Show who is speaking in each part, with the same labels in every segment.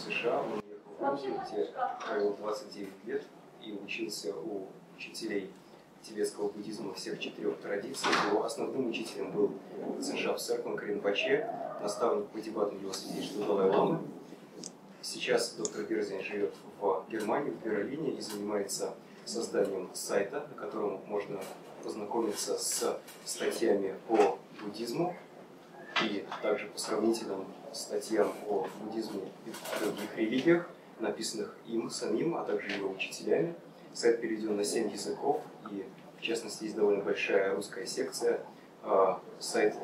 Speaker 1: США, он уехал в Грузию, где провел 29 лет и учился у учителей тибетского буддизма всех 4 традиций. Его основным учителем был Циншап Серпан Ринпоче, наставник по дебатам его святейшества Далай-ламы. Сейчас доктор Берзин живет в Германии, в Берлине, и занимается созданием сайта, на котором можно познакомиться с статьями по буддизму и также по сравнительным статьям о буддизме и других религиях, написанных им самим, а также его учителями. Сайт переведен на 7 языков, и в частности есть довольно большая русская секция. Сайт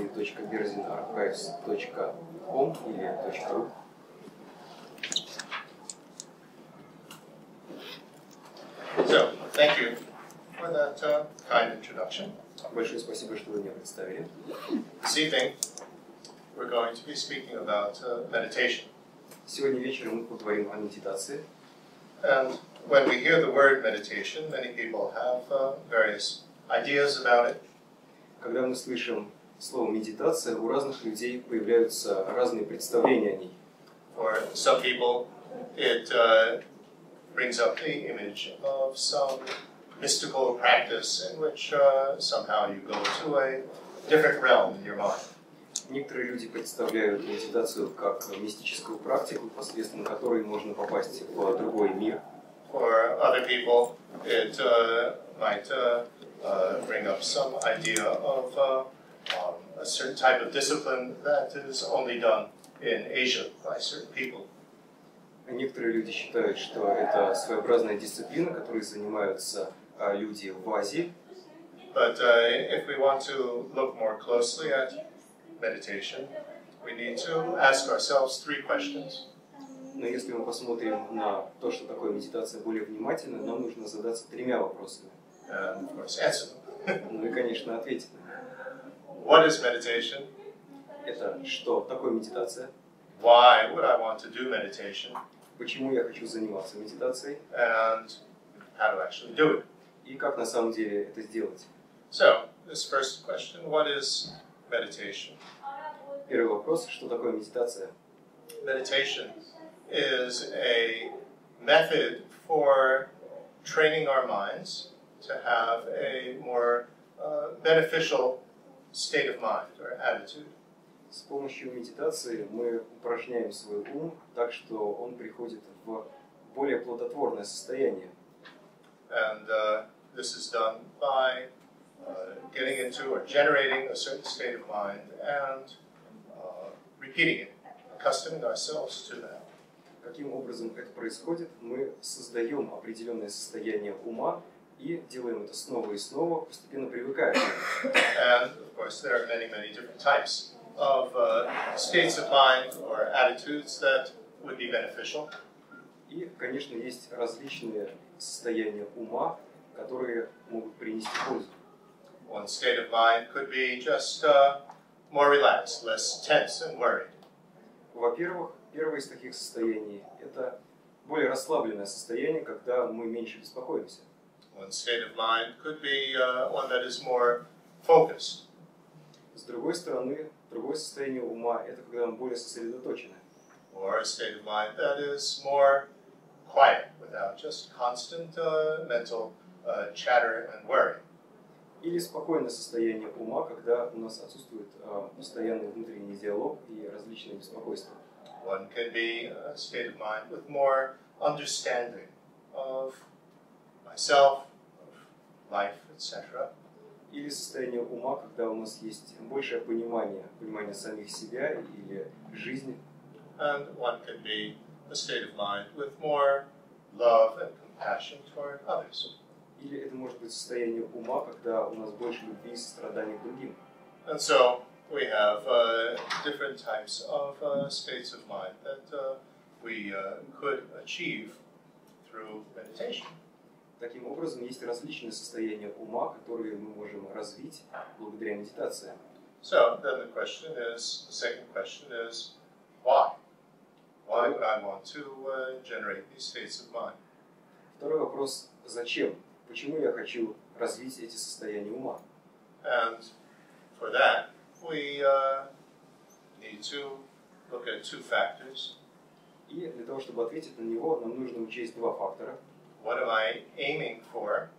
Speaker 1: www.berzinarchives.com или .ru.
Speaker 2: So, thank you for that kind introduction.
Speaker 1: Большое спасибо, что вы меня представили.
Speaker 2: This evening, we're going to be speaking about meditation.
Speaker 1: Сегодня вечером мы поговорим о медитации.
Speaker 2: And when we hear the word meditation, many people have various ideas about it.
Speaker 1: Когда мы слышим слово медитация, у разных людей появляются разные представления о ней.
Speaker 2: For some people, it brings up the image of some mystical practice in which somehow you go to a different realm in your mind.
Speaker 1: Некоторые люди представляют медитацию как мистическую практику, посредством которой можно попасть в другой мир.
Speaker 2: For other people, it might bring up some idea of a certain type of discipline that is only done in Asia by certain people.
Speaker 1: Некоторые люди считают, что это своеобразная дисциплина, которой занимаются люди в Азии.
Speaker 2: But if we want to look more closely at meditation, we need to ask ourselves 3 questions.
Speaker 1: Но если мы посмотрим на то, что такое медитация, более внимательно, нам нужно задаться 3 вопросами.
Speaker 2: And of course, answer them.
Speaker 1: Ну и, конечно, ответить на них.
Speaker 2: What is meditation?
Speaker 1: Это что такое медитация?
Speaker 2: Why would I want to do meditation?
Speaker 1: Почему я хочу заниматься медитацией?
Speaker 2: And how to actually do it.
Speaker 1: И как на самом деле это сделать?
Speaker 2: So, this first question, what is meditation?
Speaker 1: Первый вопрос, что такое медитация?
Speaker 2: Meditation is a method for training our minds to have a more beneficial state of mind or attitude.
Speaker 1: С помощью медитации мы упражняем свой ум так, что он приходит в более плодотворное состояние.
Speaker 2: And this is done by getting into or generating a certain state of mind and repeating it, accustoming ourselves to that.
Speaker 1: Каким образом это происходит? Мы создаем определенное состояние ума и делаем это снова и снова, постепенно привыкая к нему.
Speaker 2: And of course, there are many, many different types of states of mind or attitudes that would be beneficial.
Speaker 1: И, конечно, есть различные состояния ума, которые могут принести пользу.
Speaker 2: One state of mind could be just more relaxed, less tense and worried.
Speaker 1: Во-первых, первое из таких состояний – это более расслабленное состояние, когда мы меньше беспокоимся.
Speaker 2: One state of mind could be one that is more focused.
Speaker 1: С другой стороны, другое состояние ума – это когда мы более сосредоточены.
Speaker 2: Or a state of mind that is more quiet, without just constant mental chatter and worry.
Speaker 1: Или спокойное состояние ума, когда у нас отсутствует постоянный внутренний диалог и различные беспокойства.
Speaker 2: One can be a state of mind with more understanding of myself, of life, etc.
Speaker 1: Или состояние ума, когда у нас есть большее понимание самих себя или жизни.
Speaker 2: And one can be a state of mind with more love and compassion toward others.
Speaker 1: Или это может быть состояние ума, когда у нас больше любви и сострадания к другим.
Speaker 2: And so we have different types of states of mind that we could achieve through meditation.
Speaker 1: Таким образом, есть различные состояния ума, которые мы можем развить благодаря медитации.
Speaker 2: So then the second question is, why? Why would I want to generate these states of mind?
Speaker 1: Второй вопрос, зачем? Почему я хочу развить эти состояния ума?
Speaker 2: And for that, we need to look at 2 factors.
Speaker 1: И для того, чтобы ответить на него, нам нужно учесть два фактора.
Speaker 2: What am I aiming for?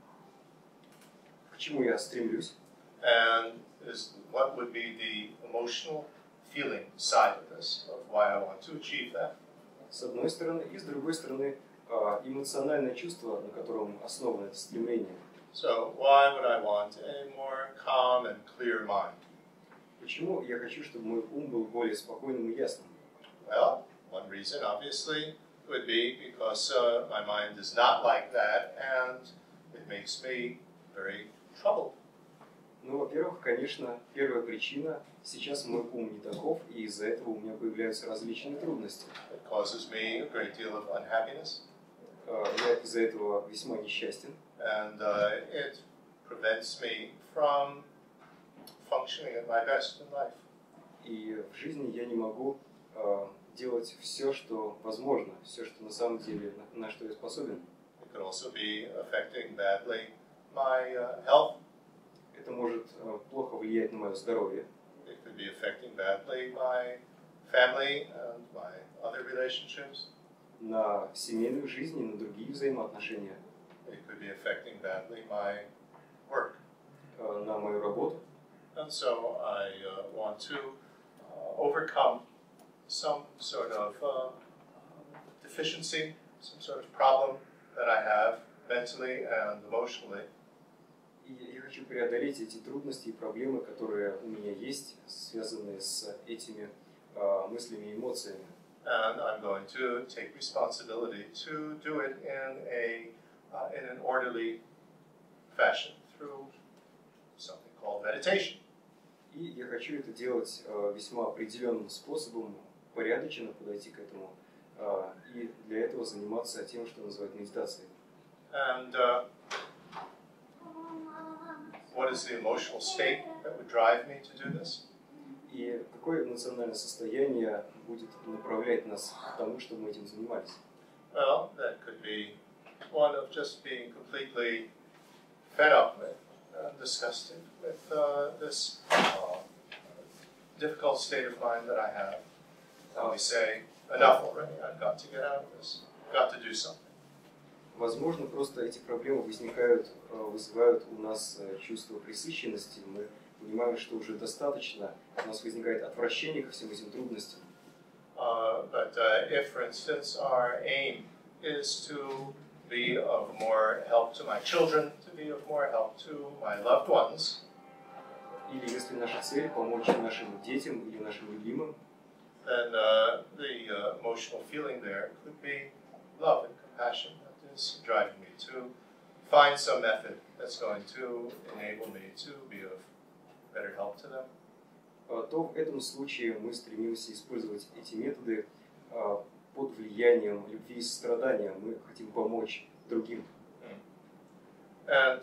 Speaker 1: К чему я стремлюсь?
Speaker 2: And what would be the emotional feeling side of this, of why I want to achieve that?
Speaker 1: С одной стороны, и с другой стороны, эмоциональное чувство, на котором основано это стремление.
Speaker 2: So why would I want a more calm and clear mind?
Speaker 1: Почему я хочу, чтобы мой ум был более спокойным и ясным?
Speaker 2: Well, one reason, obviously, would be because my mind is not like that, and it makes me very troubled.
Speaker 1: Ну, во-первых, конечно, первая причина – сейчас мой ум не таков, и из-за этого у меня появляются различные трудности.
Speaker 2: It causes me a great deal of unhappiness.
Speaker 1: Я из-за этого весьма несчастен.
Speaker 2: And it prevents me from functioning at my best in life.
Speaker 1: И в жизни я не могу делать все, что возможно, все, что на самом деле, на что я способен.
Speaker 2: It could also be affecting badly my health.
Speaker 1: Это может плохо влиять на мое здоровье.
Speaker 2: It could be affecting badly my family and my other relationships.
Speaker 1: На семейную жизнь и на другие взаимоотношения.
Speaker 2: It could be affecting badly my work.
Speaker 1: На мою работу.
Speaker 2: And so I want to overcome some sort of deficiency, some sort of problem that I have mentally and emotionally.
Speaker 1: И я хочу преодолеть эти трудности и проблемы, которые у меня есть, связанные с этими мыслями и эмоциями.
Speaker 2: And I'm going to take responsibility to do it in an orderly fashion through something called meditation.
Speaker 1: И я хочу это делать весьма определенным способом, порядочно подойти к этому, и для этого заниматься тем, что называют медитацией.
Speaker 2: And what is the emotional state that would drive me to do this?
Speaker 1: И какое эмоциональное состояние будет направлять нас к тому, чтобы мы этим занимались?
Speaker 2: Well, that could be one of just being completely fed up with, disgusted with this difficult state of mind that I have. And we say, enough already, I've got to get out of this, I've got to do something.
Speaker 1: Возможно, просто эти проблемы вызывают у нас чувство пресыщенности. Мы понимаем, что уже достаточно, у нас возникает отвращение ко всем этим трудностям.
Speaker 2: But if, for instance, our aim is to be of more help to my children, to be of more help to my loved ones,
Speaker 1: Или если наша цель помочь нашим детям или нашим любимым,
Speaker 2: then the emotional feeling there could be love and compassion that is driving me to find some method that's going to enable me to be of better help to them.
Speaker 1: то в этом случае мы стремимся использовать эти методы под влиянием любви и сострадания. Мы хотим помочь другим.
Speaker 2: And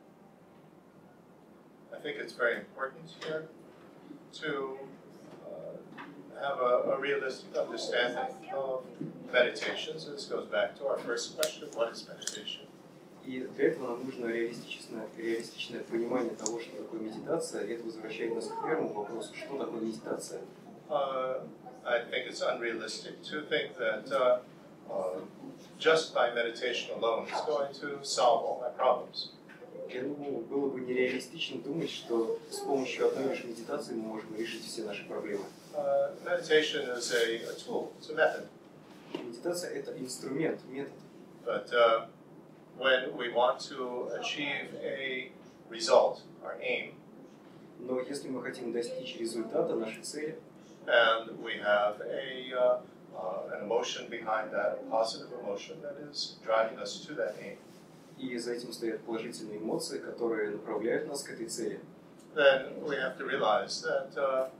Speaker 2: I think it's very important here to have a realistic understanding of meditation. So this goes back to our first question, what is meditation?
Speaker 1: И для этого нам нужно реалистичное понимание того, что такое медитация. И это возвращает нас к первому вопросу, что такое медитация.
Speaker 2: I think it's unrealistic to think that just by meditation alone is going to solve all my problems.
Speaker 1: Я думаю, было бы нереалистично думать, что с помощью одной лишь медитации мы можем решить все наши проблемы.
Speaker 2: Meditation is a tool, it's a method.
Speaker 1: Медитация – это инструмент, метод.
Speaker 2: But when we want to achieve a result, our aim,
Speaker 1: Но если мы хотим достичь результата, нашей цели,
Speaker 2: and we have an emotion behind that, a positive emotion that is driving us to that aim,
Speaker 1: и за этим стоят положительные эмоции, которые направляют нас к этой цели,
Speaker 2: then we have to realize that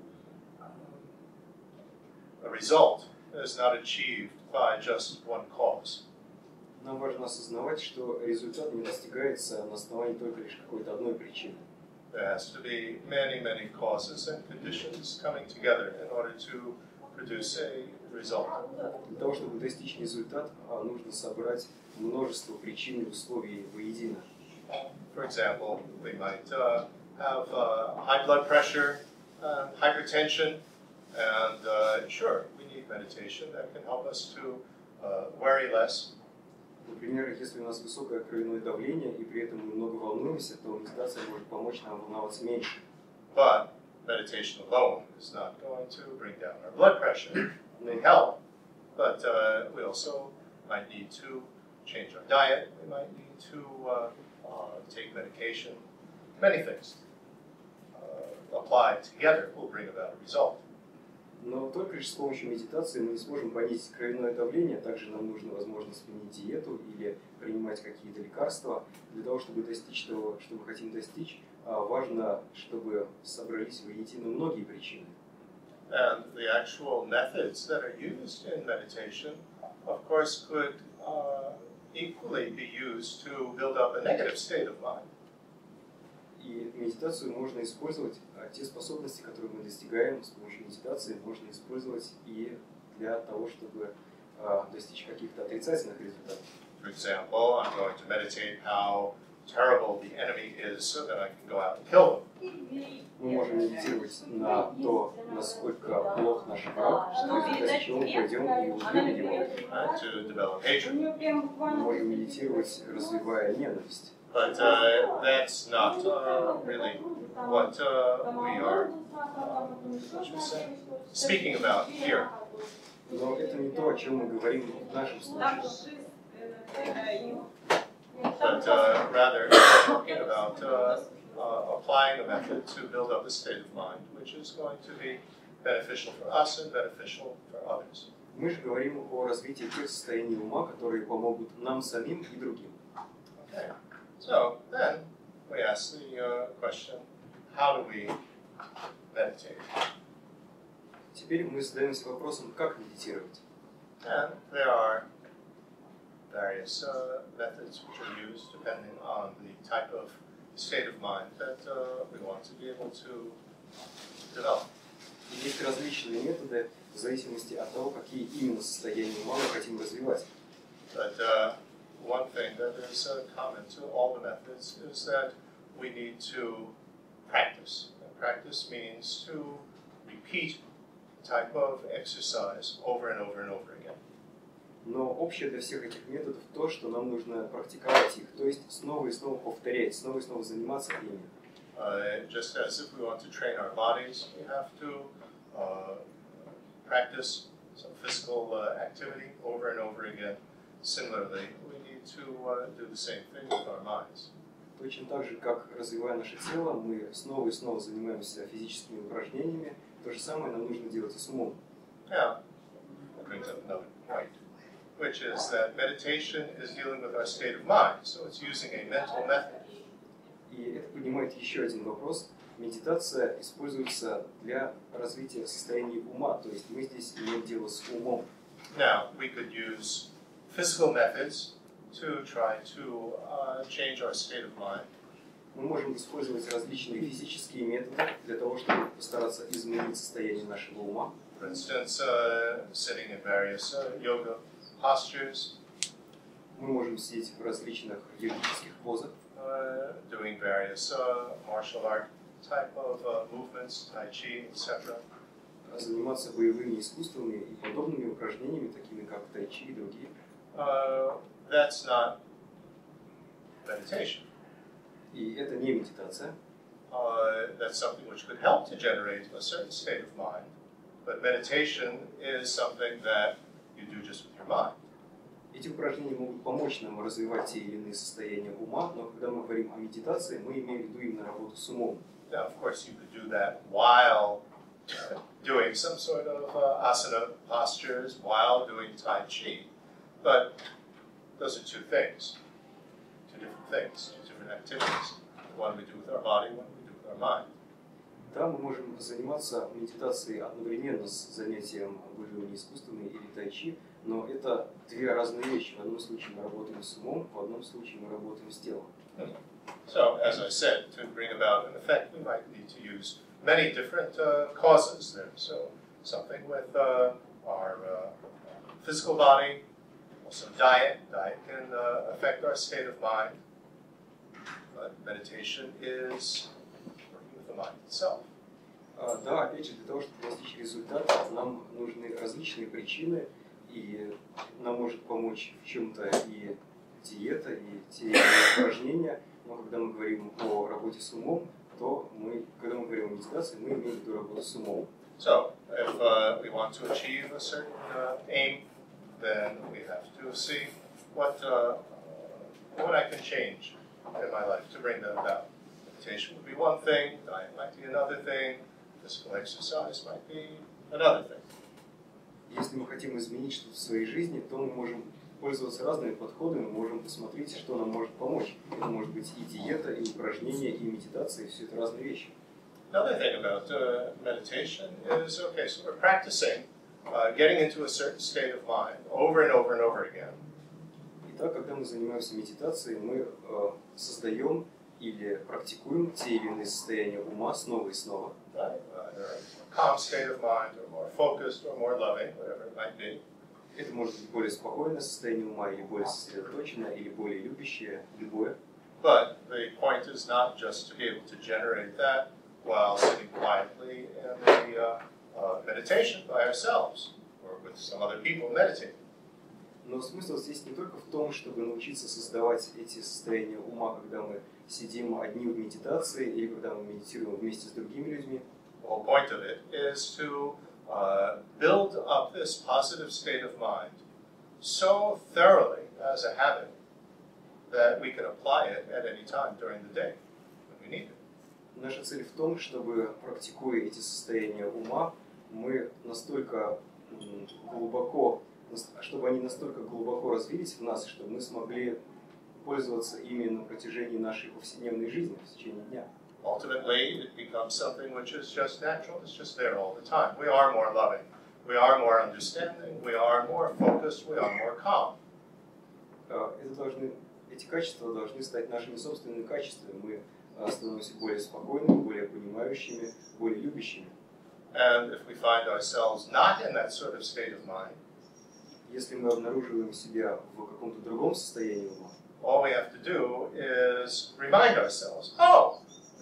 Speaker 2: a result is not achieved by just one cause.
Speaker 1: нам важно осознавать, что результат не достигается на основании только лишь какой-то одной причины.
Speaker 2: There has to be many, many causes and conditions coming together in order to produce a result.
Speaker 1: Для того, чтобы достичь результат, нужно собрать множество причин и условий воедино.
Speaker 2: For example, we might have high blood pressure, hypertension, And sure, we need meditation that can help us to worry less.
Speaker 1: Например, если у нас высокое кровяное давление и при этом мы много волнуемся, то медитация может помочь нам волноваться меньше.
Speaker 2: But meditation alone is not going to bring down our blood pressure. It may help, but we also might need to change our diet. We might need to take medication. Many things applied together will bring about a result.
Speaker 1: Но только лишь с помощью медитации мы не сможем понизить кровяное давление. Также нам нужно, возможно, сменить диету или принимать какие-то лекарства. Для того, чтобы достичь того, что мы хотим достичь, важно, чтобы собрались воедино многие причины.
Speaker 2: And the actual methods that are used in meditation, of course, could equally be used to build up a negative state of mind.
Speaker 1: И медитацию можно использовать, те способности, которые мы достигаем с помощью медитации, можно использовать и для того, чтобы достичь каких-то отрицательных результатов.
Speaker 2: For example, I'm going to meditate how terrible the enemy is so that I can go out and kill them.
Speaker 1: Мы можем медитировать на то, насколько плох наш враг, что в результате чего мы пойдем и убьем его.
Speaker 2: To develop hatred.
Speaker 1: Мы можем медитировать, развивая ненависть.
Speaker 2: But that's not really what we are speaking about here.
Speaker 1: Но это не то, о чем мы говорим в нашем случае.
Speaker 2: But rather talking about applying a method to build up a state of mind which is going to be beneficial for us and beneficial for others.
Speaker 1: Мы же говорим о развитии тех состояний ума, которые помогут нам самим и другим.
Speaker 2: Okay. So then we ask the question, how do we meditate?
Speaker 1: Теперь мы задаемся вопросом, как медитировать.
Speaker 2: And there are various methods which are used depending on the type of state of mind that we want to be able to develop.
Speaker 1: Есть различные методы в зависимости от того, какие именно состояния ума мы хотим развивать.
Speaker 2: But one thing that is common to all the methods is that we need to practice. And practice means to repeat the type of exercise over and over and over again.
Speaker 1: Но общее для всех этих методов то, что нам нужно практиковать их, то есть снова и снова повторять, снова и снова заниматься ими.
Speaker 2: Just as if we want to train our bodies, we have to practice some physical activity over and over again. Similarly, we need to do the same thing with our minds.
Speaker 1: Точно так же, как развивая наше тело, мы снова и снова занимаемся физическими упражнениями, то же самое нам нужно делать и с умом.
Speaker 2: Now, that brings up another point, which is that meditation is dealing with our state of mind, so it's using a mental method.
Speaker 1: И это поднимает еще один вопрос. Медитация используется для развития состояния ума, то есть мы здесь имеем дело с умом.
Speaker 2: Now, we could use physical methods to try to change our state of mind.
Speaker 1: Мы можем использовать различные физические методы для того, чтобы постараться изменить состояние нашего ума.
Speaker 2: For instance, sitting in various yoga postures.
Speaker 1: Мы можем сидеть в различных йогических позах.
Speaker 2: Doing various martial art type of movements, tai chi, etc.
Speaker 1: Заниматься боевыми искусствами и подобными упражнениями, такими как тайчи и другие.
Speaker 2: That's not meditation.
Speaker 1: И это не медитация.
Speaker 2: That's something which could help to generate a certain state of mind. But meditation is something that you do just with your mind.
Speaker 1: Эти упражнения могут помочь нам развивать те или иные состояния ума, но когда мы говорим о медитации, мы имеем в виду именно работу с умом.
Speaker 2: Now, of course, you could do that while doing some sort of asana postures, while doing Tai Chi. But those are two things, two different things, two different activities. One we do with our body, one we do with our mind.
Speaker 1: Да, мы можем заниматься медитацией одновременно с занятием боевыми искусствами или тайчи, но это две разные вещи. В одном случае мы работаем с умом, в одном случае мы работаем с телом.
Speaker 2: So, as I said, to bring about an effect, we might need to use many different causes there. So, something with our physical body, also diet. Diet can affect our state of mind. But meditation is working with the mind itself.
Speaker 1: Да, опять же, для того, чтобы достичь результата, нам нужны различные причины, и нам может помочь в чем-то и диета, и те упражнения. Но когда мы говорим о работе с умом, то когда мы говорим о медитации, мы имеем в виду работу с умом.
Speaker 2: So, if we want to achieve a certain aim, then we have to see what I can change in my life to bring that about. Meditation would be one thing, diet might be another thing, physical exercise might be another thing.
Speaker 1: Если мы хотим изменить что-то в своей жизни, то мы можем пользоваться разными подходами, мы можем посмотреть, что нам может помочь. Это может быть и диета, и упражнения, и медитация, все это разные вещи.
Speaker 2: Another thing about meditation is, okay, so we're practicing getting into a certain state of mind over and over and over again.
Speaker 1: Итак, когда мы занимаемся медитацией, мы создаем или практикуем те или иные состояния ума снова и снова.
Speaker 2: Right? A calm state of mind, or more focused, or more loving, whatever it might be.
Speaker 1: Это может быть более спокойное состояние ума, или более сосредоточенное, или более любящее, любое.
Speaker 2: But the point is not just to be able to generate that while sitting quietly in a meditation by ourselves, or with some other people meditating.
Speaker 1: Но смысл здесь не только в том, чтобы научиться создавать эти состояния ума, когда мы сидим одни в медитации, или когда мы медитируем вместе с другими людьми.
Speaker 2: The whole point of it is to build up this positive state of mind so thoroughly as a habit that we can apply it at any time during the day when we need it.
Speaker 1: Наша цель в том, чтобы, практикуя эти состояния ума, мы настолько глубоко, чтобы они настолько глубоко развились в нас, чтобы мы смогли пользоваться ими на протяжении нашей повседневной жизни, в течение дня.
Speaker 2: Ultimately, it becomes something which is just natural. It's just there all the time. We are more loving. We are more understanding. We are more focused. We are more calm.
Speaker 1: Эти качества должны стать нашими собственными качествами. Мы становимся более спокойными, более понимающими, более любящими.
Speaker 2: And if we find ourselves not in that sort of state of mind,
Speaker 1: если мы обнаруживаем себя в каком-то другом состоянии ума,
Speaker 2: all we have to do is remind ourselves, oh,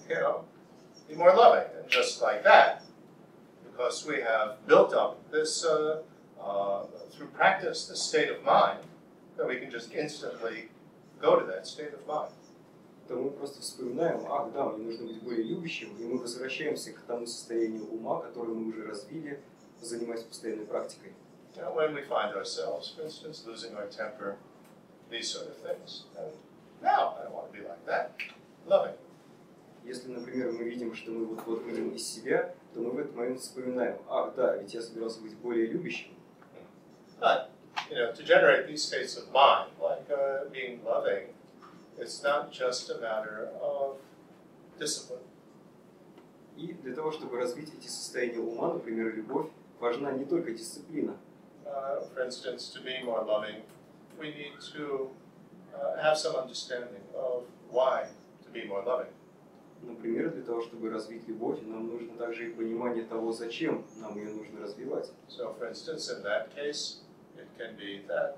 Speaker 2: be more loving. And just like that, because we have built up this, through practice, this state of mind, that we can just instantly go to that state of mind.
Speaker 1: то мы просто вспоминаем, да, мне нужно быть более любящим, и мы возвращаемся к тому состоянию ума, которое мы уже развили, занимаясь постоянной практикой.
Speaker 2: When we find ourselves, for instance, losing our temper, these sort of things, and now I want to be like that, loving.
Speaker 1: Если, например, мы видим, что мы вот выйдем из себя, то мы в этот момент вспоминаем, да, ведь я собирался быть более любящим.
Speaker 2: But, to generate these states of mind, like being loving, it's not just a matter of discipline.
Speaker 1: И для того, чтобы развить эти состояния ума, например, любовь, важна не только дисциплина.
Speaker 2: For instance, to be more loving, we need to have some understanding of why to be more loving.
Speaker 1: Например, для того, чтобы развить любовь, нам нужно также и понимание того, зачем нам ее нужно развивать.
Speaker 2: So, for instance, in that case, it can be that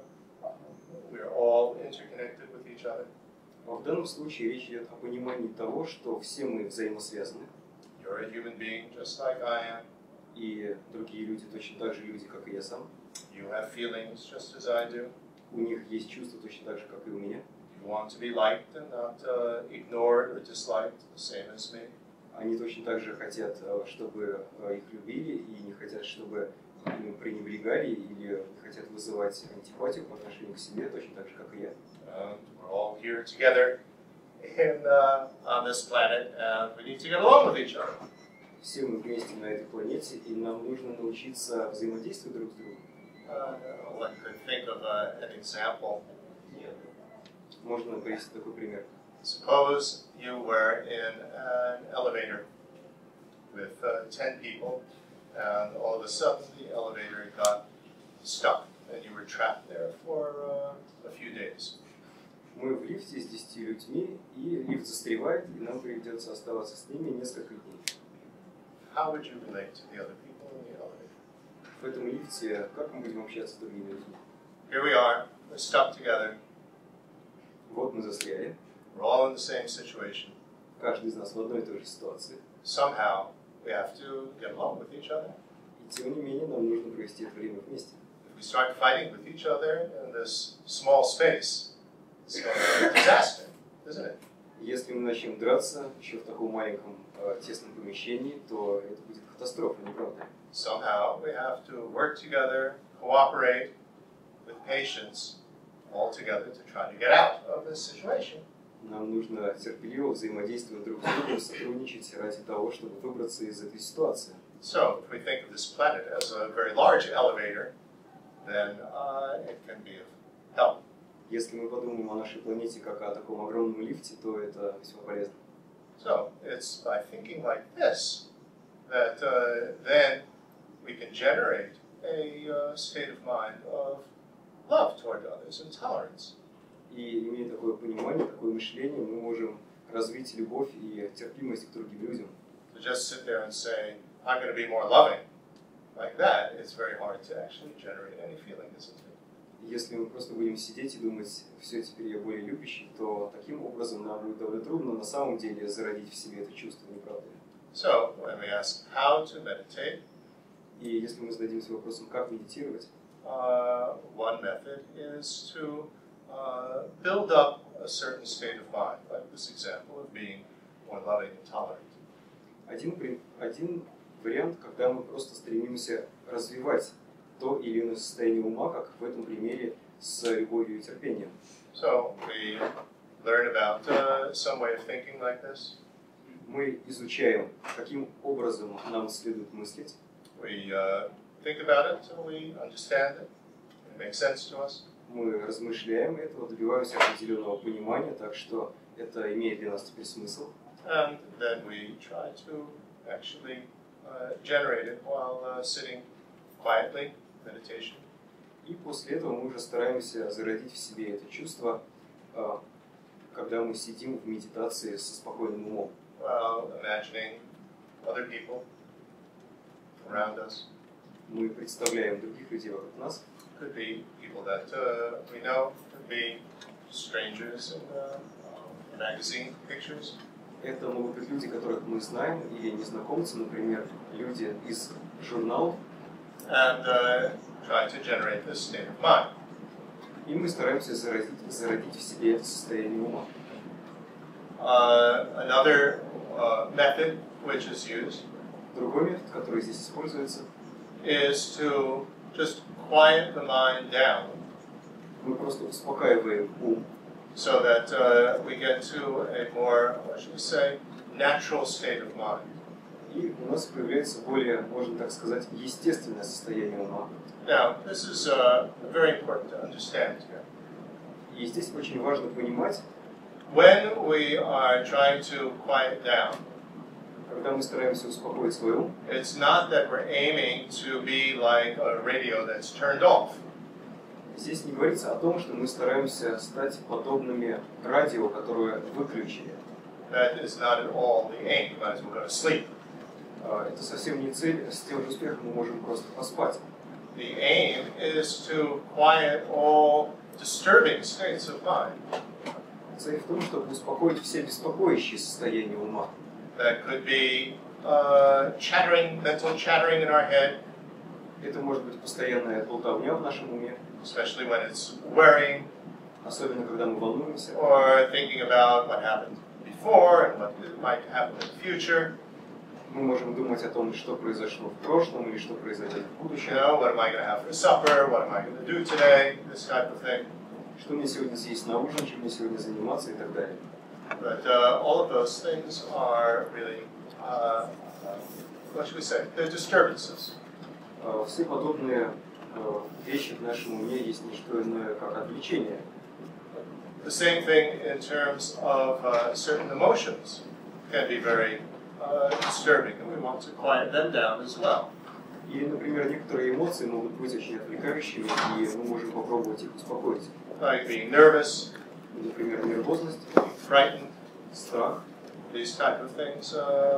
Speaker 2: we're all interconnected with each other.
Speaker 1: В данном случае речь идет о понимании того, что все мы взаимосвязаны.
Speaker 2: You're a human being just like I am.
Speaker 1: И другие люди точно так же люди, как и я сам.
Speaker 2: You have feelings just as I do.
Speaker 1: У них есть чувства точно так же, как и у меня.
Speaker 2: You want to be liked and not ignored or disliked, the same as me.
Speaker 1: Они точно так же хотят, чтобы их любили, и не хотят, чтобы им пренебрегали, или не хотят вызывать антипатию по отношению к себе, точно так же, как и я.
Speaker 2: We're all here together on this planet, and we need to get along with each other.
Speaker 1: Все мы вместе на этой планете, и нам нужно научиться взаимодействовать друг с другом.
Speaker 2: One could think of an example.
Speaker 1: Можно привести такой пример.
Speaker 2: Suppose you were in an elevator with 10 people, and all of a sudden the elevator got stuck, and you were trapped there for a few days.
Speaker 1: Мы в лифте с 10 людьми, и лифт застревает, и нам придется оставаться с ними несколько дней.
Speaker 2: How would you relate to the other people in the elevator?
Speaker 1: В этом лифте как мы будем общаться с другими людьми?
Speaker 2: Here we are, we're stuck together.
Speaker 1: Вот мы застряли.
Speaker 2: We're all in the same situation.
Speaker 1: Каждый из нас в одной и той же ситуации.
Speaker 2: Somehow, we have to get along with each other.
Speaker 1: И тем не менее нам нужно провести это время вместе.
Speaker 2: If we start fighting with each other in this small space, it's going to be a disaster, isn't it?
Speaker 1: Если мы начнем драться еще в таком маленьком тесном помещении, то это будет катастрофа, не правда?
Speaker 2: Somehow we have to work together, cooperate with patience, all together to try to get out of this situation.
Speaker 1: Нам нужно терпеливо взаимодействовать друг с другом, сотрудничать ради того, чтобы выбраться из этой ситуации.
Speaker 2: So, if we think of this planet as a very large elevator, then it can be of help.
Speaker 1: Если мы подумаем о нашей планете как о таком огромном лифте, то это весьма полезно.
Speaker 2: So, it's by thinking like this that then we can generate a state of mind of love toward others and tolerance.
Speaker 1: И имея такое понимание, такое мышление, мы можем развить любовь и терпимость к другим людям.
Speaker 2: To just sit there and say, I'm going to be more loving, like that, it's very hard to actually generate any feeling, isn't it?
Speaker 1: Если мы просто будем сидеть и думать, все, теперь я более любящий, то таким образом нам будет довольно трудно на самом деле зародить в себе это чувство, не правда ли?
Speaker 2: So, when we ask how to meditate,
Speaker 1: И если мы зададимся вопросом, как медитировать,
Speaker 2: one method is to build up a certain state of mind, like this example of being more loving and tolerant.
Speaker 1: один вариант, когда мы просто стремимся развивать то или иное состояние ума, как в этом примере с любовью и терпением.
Speaker 2: So we learn about some way of thinking like this.
Speaker 1: Мы изучаем, каким образом нам следует мыслить.
Speaker 2: We think about it until we understand it. It makes sense to us.
Speaker 1: Мы размышляем этого, добиваемся определенного понимания, так что это имеет для нас теперь смысл.
Speaker 2: And then we try to actually generate it while sitting quietly, meditation.
Speaker 1: И после этого мы уже стараемся зародить в себе это чувство, когда мы сидим в медитации со спокойным умом.
Speaker 2: While imagining other people around us.
Speaker 1: Мы представляем других людей вокруг нас.
Speaker 2: Could be people that we know, could be strangers in magazine pictures.
Speaker 1: Это могут быть люди, которых мы знаем, или незнакомцы, например, люди из журналов.
Speaker 2: And try to generate this state of mind.
Speaker 1: И мы стараемся зародить в себе это состояние ума.
Speaker 2: Another method which is used
Speaker 1: Другой метод, который здесь используется,
Speaker 2: is to just quiet the mind down
Speaker 1: мы просто успокаиваем ум,
Speaker 2: so that we get to a more, what should we say, natural state of mind.
Speaker 1: и у нас появляется более, можно так сказать, естественное состояние ума.
Speaker 2: Now, this is very important to understand here.
Speaker 1: И здесь очень важно понимать,
Speaker 2: When we are trying to quiet down,
Speaker 1: когда мы стараемся успокоить свой ум,
Speaker 2: it's not that we're aiming to be like a radio that's turned off.
Speaker 1: здесь не говорится о том, что мы стараемся стать подобными радио, которое выключили.
Speaker 2: That is not at all the aim. You might as well go to sleep.
Speaker 1: Это совсем не цель, с тем же успехом мы можем просто поспать.
Speaker 2: The aim is to quiet all disturbing states of mind.
Speaker 1: Цель в том, чтобы успокоить все беспокоящие состояния ума.
Speaker 2: That could be chattering, mental chattering in our head,
Speaker 1: Это может быть постоянная болтовня в нашем уме,
Speaker 2: especially when it's worrying,
Speaker 1: особенно когда мы волнуемся,
Speaker 2: or thinking about what happened before and what might happen in the future.
Speaker 1: мы можем думать о том, что произошло в прошлом или что произойдет в
Speaker 2: You
Speaker 1: будущем,
Speaker 2: know, what am I going to have for supper? What am I going to do today? This type of thing.
Speaker 1: что мне сегодня съесть на ужин, чем мне сегодня заниматься и так далее.
Speaker 2: But all of those things are really, what should we say? They're disturbances.
Speaker 1: Все подобные вещи в нашем уме есть не что иное, как отвлечение.
Speaker 2: The same thing in terms of certain emotions can be very disturbing, and we want to quiet them down as well.
Speaker 1: Или, например, некоторые эмоции могут быть очень отвлекающими, и мы можем попробовать их успокоить.
Speaker 2: Like being nervous,
Speaker 1: Например, нервозность,
Speaker 2: frightened,
Speaker 1: страх.
Speaker 2: these type of things,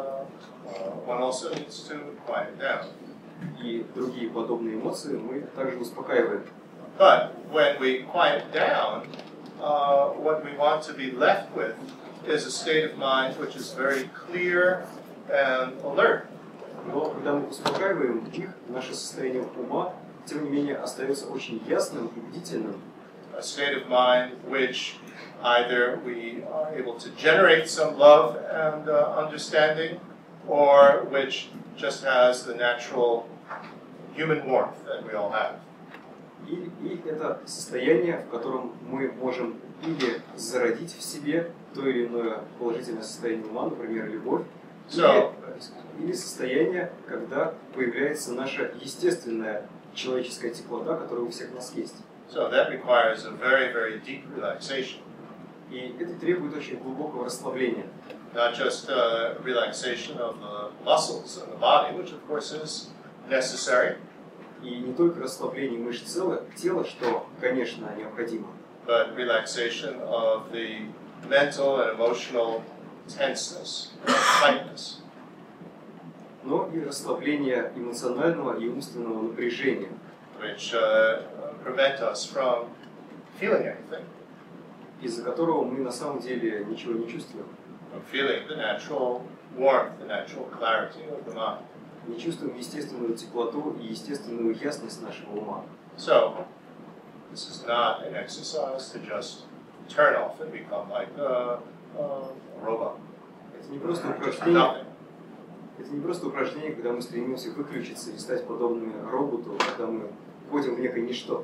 Speaker 2: one also needs to quiet down.
Speaker 1: И другие подобные эмоции мы также успокаиваем.
Speaker 2: But when we quiet down, what we want to be left with is a state of mind which is very clear and alert.
Speaker 1: Но когда мы успокаиваем их, наше состояние ума, тем не менее, остается очень ясным и бдительным.
Speaker 2: A state of mind which either we are able to generate some love and understanding, or which just has the natural human warmth that we all have.
Speaker 1: И это состояние, в котором мы можем или зародить в себе то или иное положительное состояние ума, например, любовь, или состояние, когда появляется наша естественная человеческая теплота, которая у всех нас есть.
Speaker 2: So that requires a very, very deep relaxation.
Speaker 1: И это требует очень глубокого расслабления.
Speaker 2: Not just relaxation of the muscles in the body, which of course is necessary.
Speaker 1: И не только расслабление мышц тела, что, конечно, необходимо,
Speaker 2: but relaxation of the mental and emotional tenseness, tightness.
Speaker 1: но и расслабление эмоционального и умственного напряжения,
Speaker 2: Which prevent us from feeling anything,
Speaker 1: из-за которого мы на самом деле ничего не чувствуем.
Speaker 2: from feeling the natural warmth, the natural clarity of the mind.
Speaker 1: Не чувствуем естественную теплоту и естественную ясность нашего ума.
Speaker 2: So, this is not an exercise to just turn off and become like a robot.
Speaker 1: Это не просто упражнение, когда мы стремимся выключиться и стать подобными роботу, когда мы входим в некое ничто.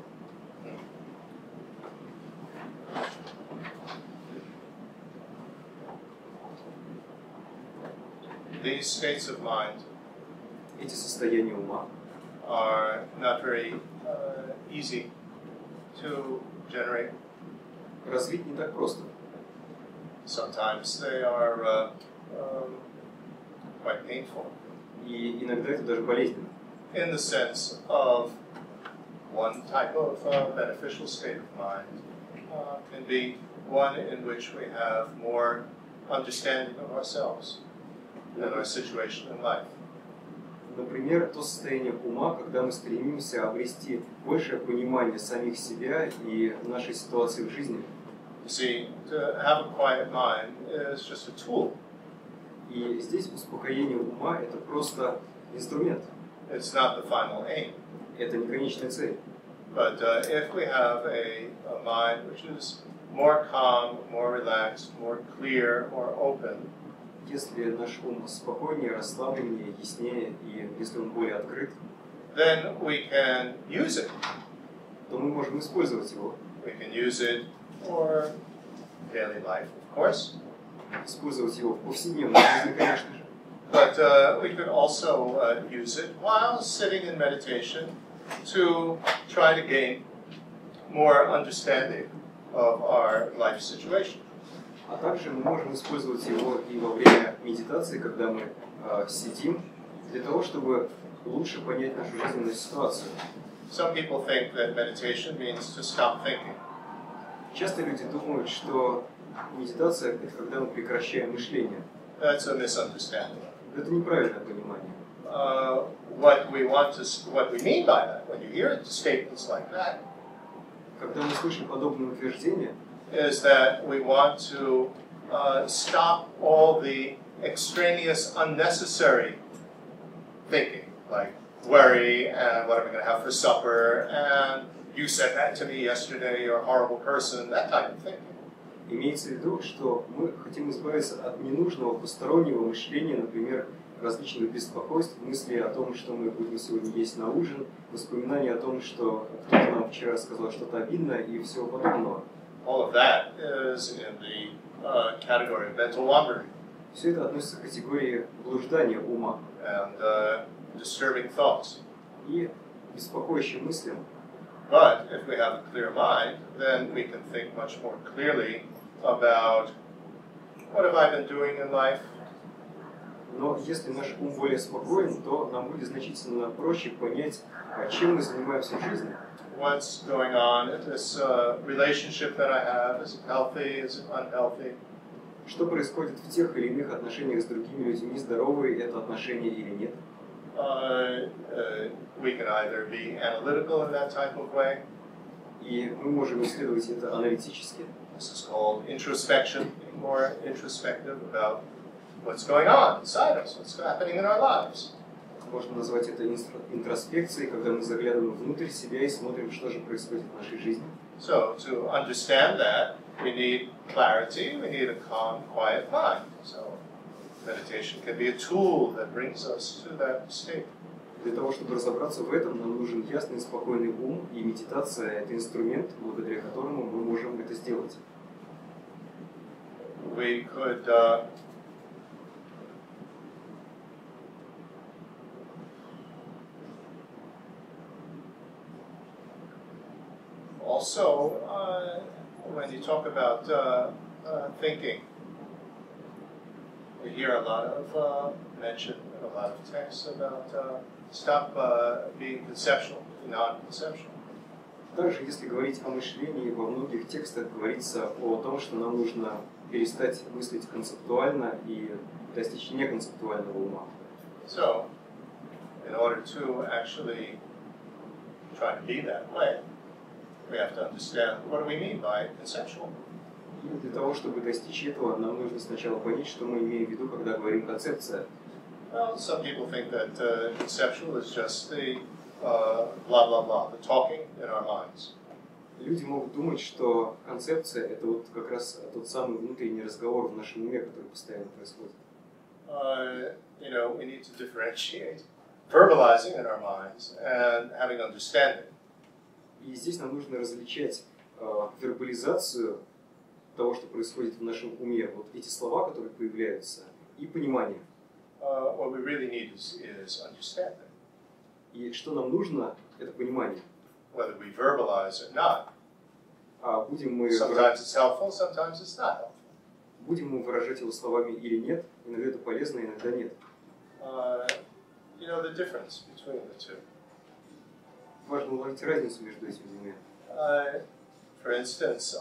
Speaker 2: These states of mind
Speaker 1: Эти состояния ума
Speaker 2: are not very easy to generate.
Speaker 1: развить не так просто.
Speaker 2: Sometimes they are quite painful
Speaker 1: И иногда это даже болезненно.
Speaker 2: in the sense of one type of beneficial state of mind can be one in which we have more understanding of ourselves and our situation in life.
Speaker 1: Например, то состояние ума, когда мы стремимся обрести большее понимание самих себя и нашей ситуации в жизни.
Speaker 2: You see, to have a quiet mind is just a tool.
Speaker 1: И здесь успокоение ума – это просто инструмент.
Speaker 2: It's not the final aim.
Speaker 1: Это не конечная цель.
Speaker 2: But if we have a mind which is more calm, more relaxed, more clear, more open,
Speaker 1: Если наш ум спокойнее, расслабленнее, яснее, и если он более открыт,
Speaker 2: then we can use it.
Speaker 1: то мы можем использовать его.
Speaker 2: We can use it for daily life, of course.
Speaker 1: Использовать его в повседневной жизни, конечно же.
Speaker 2: But we could also use it while sitting in meditation to try to gain more understanding of our life situation.
Speaker 1: А также мы можем использовать его и во время медитации, когда мы сидим, для того, чтобы лучше понять нашу жизненную ситуацию.
Speaker 2: Some people think that meditation means to stop thinking.
Speaker 1: Часто люди думают, что медитация – это когда мы прекращаем мышление.
Speaker 2: That's a misunderstanding.
Speaker 1: Это неправильное понимание.
Speaker 2: What we mean by that, when you hear statements like that,
Speaker 1: Когда мы слышим подобные утверждения,
Speaker 2: is that we want to stop all the extraneous, unnecessary thinking, like worry and what am I going to have for supper, and you said that to me yesterday, you're a horrible person, that type of thinking.
Speaker 1: имеется в виду, что мы хотим избавиться от ненужного постороннего мышления, например, различных беспокойств, мысли о том, что мы будем сегодня есть на ужин, воспоминания о том, что кто-то нам вчера сказал что-то обидное и всего подобного.
Speaker 2: All of that is in the category of mental wandering
Speaker 1: Все это относится к категории блуждания ума
Speaker 2: and disturbing thoughts.
Speaker 1: и беспокоящим мыслям.
Speaker 2: But if we have a clear mind, then we can think much more clearly about what have I been doing in life?
Speaker 1: Но если наш ум более спокоен, то нам будет значительно проще понять, чем мы занимаемся в жизни.
Speaker 2: What's going on in this relationship that I have? Is it healthy? Is it unhealthy?
Speaker 1: Что происходит в тех или иных отношениях с другими людьми, здоровые это отношения или нет.
Speaker 2: We can either be analytical in that type of way.
Speaker 1: И мы можем исследовать это аналитически.
Speaker 2: This is called introspection, being more introspective about what's going on inside us, what's happening in our lives.
Speaker 1: Можно назвать это интроспекцией, когда мы заглядываем внутрь себя и смотрим, что же происходит в нашей жизни.
Speaker 2: So to understand that, we need clarity, we need a calm, quiet mind. So meditation can be a tool that brings us to that state.
Speaker 1: Для того, чтобы разобраться в этом, нам нужен ясный и спокойный ум, и медитация – это инструмент, благодаря которому мы можем это сделать.
Speaker 2: We could also, when you talk about thinking, we hear a lot of mention, a lot of texts about stop being conceptual, be non-conceptual.
Speaker 1: Также, если говорить о мышлении, во многих текстах говорится о том, что нам нужно перестать мыслить концептуально и достичь неконцептуального ума.
Speaker 2: So, in order to actually try to be that way, we have to understand what do we mean by conceptual.
Speaker 1: И для того, чтобы достичь этого, нам нужно сначала понять, что мы имеем в виду, когда говорим концепция.
Speaker 2: Well, some people think that conceptual is just the blah blah blah, the talking in our minds.
Speaker 1: Люди могут думать, что концепция – это вот как раз тот самый внутренний разговор в нашем уме, который постоянно происходит.
Speaker 2: You know, we need to differentiate verbalizing in our minds and having understanding.
Speaker 1: И здесь нам нужно различать вербализацию того, что происходит в нашем уме, вот эти слова, которые появляются, и понимание.
Speaker 2: What we really need is understanding.
Speaker 1: И что нам нужно, это понимание.
Speaker 2: Whether we verbalize or not.
Speaker 1: Будем мы
Speaker 2: Sometimes it's helpful, sometimes it's not helpful.
Speaker 1: Будем мы выражать его словами или нет, иногда это полезно, иногда нет.
Speaker 2: You know the difference between the two.
Speaker 1: Важно уловить разницу между этими двумя.
Speaker 2: For instance,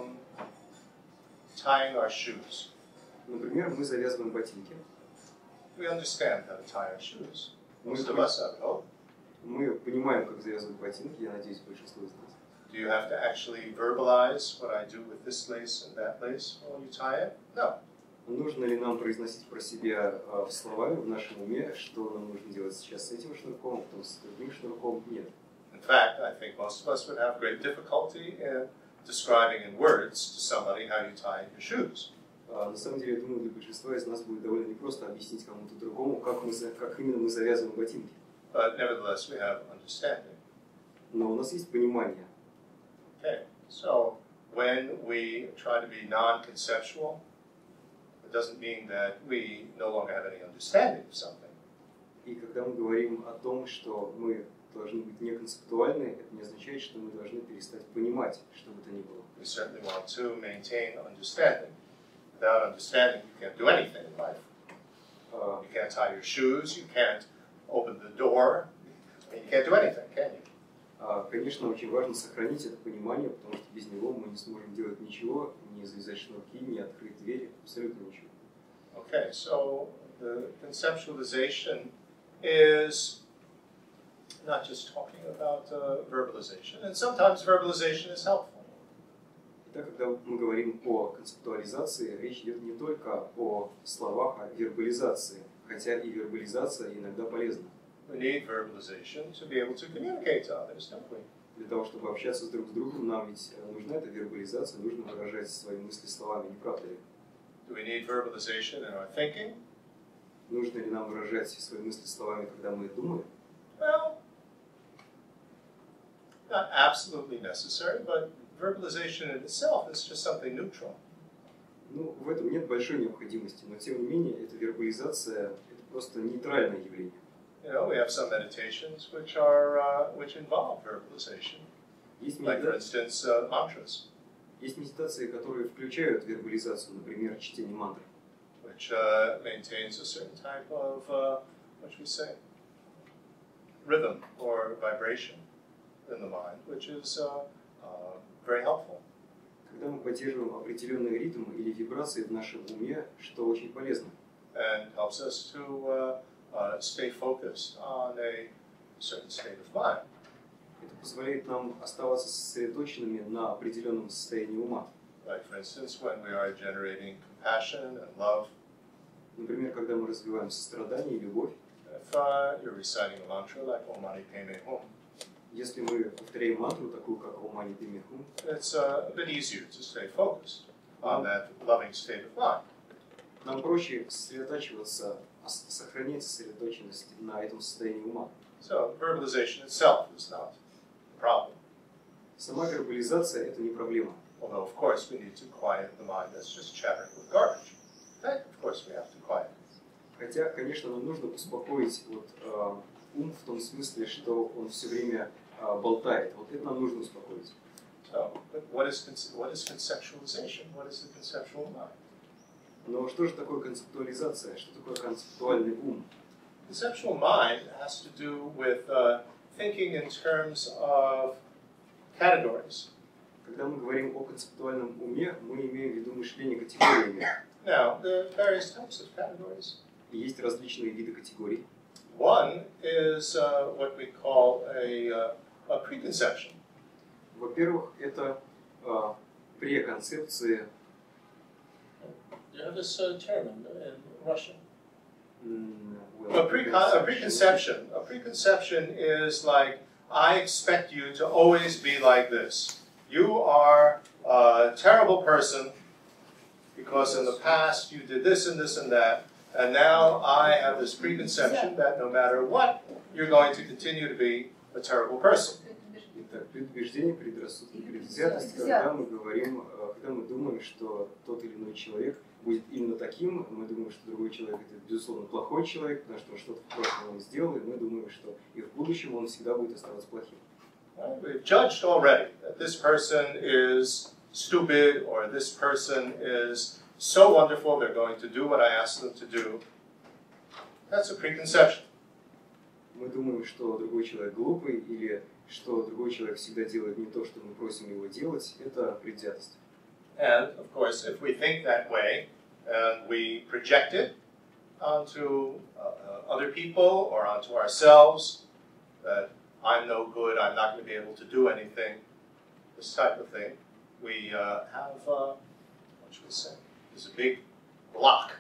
Speaker 2: tying our shoes.
Speaker 1: Например, мы завязываем ботинки.
Speaker 2: We understand how to tie our shoes. Most of us, I hope.
Speaker 1: Мы понимаем, как завязывать ботинки, я надеюсь, большинство из нас.
Speaker 2: Do you have to actually verbalize what I do with this lace and that lace while you tie it? No.
Speaker 1: Нужно ли нам произносить про себя словами в нашем уме, что нам нужно делать сейчас с этим шнурком, а потом с другим шнурком? Нет.
Speaker 2: In fact, I think most of us would have great difficulty in describing in words to somebody how you tie your shoes.
Speaker 1: На самом деле, я думаю, для большинства из нас будет довольно непросто объяснить кому-то другому, как именно мы завязываем ботинки.
Speaker 2: But nevertheless, we have understanding.
Speaker 1: Но у нас есть понимание.
Speaker 2: Okay, so when we try to be non-conceptual, it doesn't mean that we no longer have any understanding of something.
Speaker 1: И когда мы говорим о том, что мы должны быть неконцептуальны, это не означает, что мы должны перестать понимать, что бы то ни было.
Speaker 2: We certainly want to maintain understanding. Without understanding, you can't do anything in life. You can't tie your shoes, you can't open the door, you can't do anything, can you?
Speaker 1: Конечно, очень важно сохранить это понимание, потому что без него мы не сможем делать ничего, не завязать шнурки, не открыть двери, абсолютно ничего.
Speaker 2: Okay, so the conceptualization is not just talking about verbalization, and sometimes verbalization is helpful.
Speaker 1: Итак, когда мы говорим о концептуализации, речь идет не только о словах, а о вербализации, хотя и вербализация иногда полезна.
Speaker 2: We need verbalization to be able to communicate to others, don't we?
Speaker 1: Для того, чтобы общаться друг с другом, нам ведь нужна эта вербализация, нужно выражать свои мысли словами, не правда ли?
Speaker 2: Do we need verbalization in our thinking?
Speaker 1: Нужно ли нам выражать свои мысли словами, когда мы думаем?
Speaker 2: Well, not absolutely necessary, but verbalization in itself is just something neutral.
Speaker 1: Ну, в этом нет большой необходимости, но тем не менее, эта вербализация – это просто нейтральное явление.
Speaker 2: You know, we have some meditations which involve verbalization. Like, for instance, mantras.
Speaker 1: Есть медитации, которые включают вербализацию, например, чтение мантр.
Speaker 2: Which maintains a certain type of, what should we say, rhythm or vibration in the mind, which is very helpful.
Speaker 1: Когда мы поддерживаем определенный ритм или вибрации в нашем уме, что очень полезно.
Speaker 2: And helps us to stay focused on a certain state of mind.
Speaker 1: Это позволяет нам оставаться сосредоточенными на определенном состоянии ума.
Speaker 2: Like, for instance, when we are generating compassion and love.
Speaker 1: Например, когда мы развиваем сострадание и любовь.
Speaker 2: If you're reciting a mantra like Om Mani Padme Hum,
Speaker 1: Если мы повторяем мантру, такую как Om Mani Padme Hum,
Speaker 2: it's a bit easier to stay focused on that loving state of mind.
Speaker 1: нам проще сосредотачиваться, сохранять сосредоточенность на этом состоянии ума.
Speaker 2: So verbalization itself is not a problem.
Speaker 1: Сама вербализация – это не проблема.
Speaker 2: Although, of course, we need to quiet the mind that's just chattering with garbage. That, of course, we have to quiet.
Speaker 1: Хотя, конечно, нам нужно успокоить ум в том смысле, что он все время болтает. Вот это нам нужно успокоить.
Speaker 2: So, but what is conceptualization? What is the conceptual mind?
Speaker 1: Но что же такое концептуализация? Что такое концептуальный ум?
Speaker 2: Conceptual mind has to do with thinking in terms of categories.
Speaker 1: Когда мы говорим о концептуальном уме, мы имеем в виду мышление категориями.
Speaker 2: Now, there are various types of categories.
Speaker 1: И есть различные виды категорий.
Speaker 2: One is what we call a preconception.
Speaker 1: Во-первых, это преконцепции.
Speaker 2: You have this term in Russian.
Speaker 1: Well,
Speaker 2: A preconception is like, I expect you to always be like this. You are a terrible person because in the past you did this and this and that, and now I have this preconception that no matter what, you're going to continue to be a terrible person.
Speaker 1: Это предубеждение, предрассудки, предвзятость, когда мы говорим, когда мы думаем, что тот или иной человек будет именно таким, мы думаем, что другой человек это, безусловно, плохой человек, потому что он что-то в прошлом он сделал, и мы думаем, что и в будущем он всегда будет оставаться плохим.
Speaker 2: We've judged already that this person is stupid or this person is so wonderful they're going to do what I ask them to do. That's a preconception.
Speaker 1: Мы думаем, что другой человек глупый или что другой человек всегда делает не то, что мы просим его делать, это предвзятость.
Speaker 2: And, of course, if we think that way and we project it onto other people or onto ourselves, that I'm no good, I'm not going to be able to do anything, this type of thing, we have, what should we say, there's a big block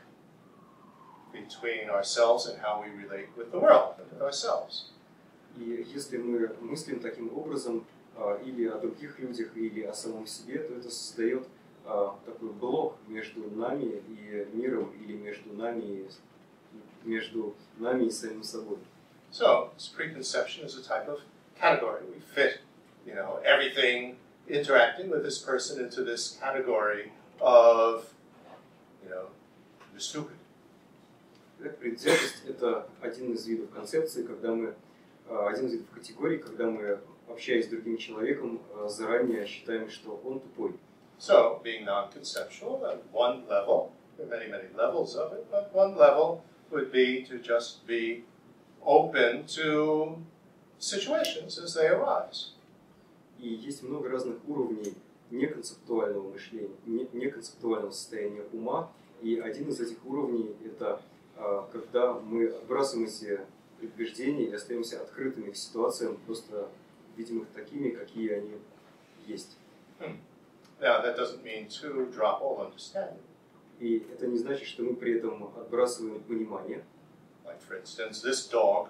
Speaker 2: between ourselves and how we relate with the world and with ourselves.
Speaker 1: И если мы мыслим таким образом или о других людях, или о самом себе, то это создает такой блок между нами и миром, или между нами и самим собой.
Speaker 2: So, this preconception is a type of category. We fit, everything interacting with this person into this category of, you're stupid.
Speaker 1: Предвзятость – это один из видов концепции, один из видов категорий, когда мы, общаясь с другим человеком, заранее считаем, что он тупой.
Speaker 2: So, being non-conceptual at one level, there are many, many levels of it, but one level would be to just be open to situations as they arise.
Speaker 1: И есть много разных уровней неконцептуального мышления, неконцептуального состояния ума, и один из этих уровней – это когда мы отбрасываем эти предубеждения и остаемся открытыми к ситуациям, просто видим их такими, какие они есть.
Speaker 2: Now, that doesn't mean to drop all understanding.
Speaker 1: И это не значит, что мы при этом отбрасываем понимание.
Speaker 2: Like, for instance, this dog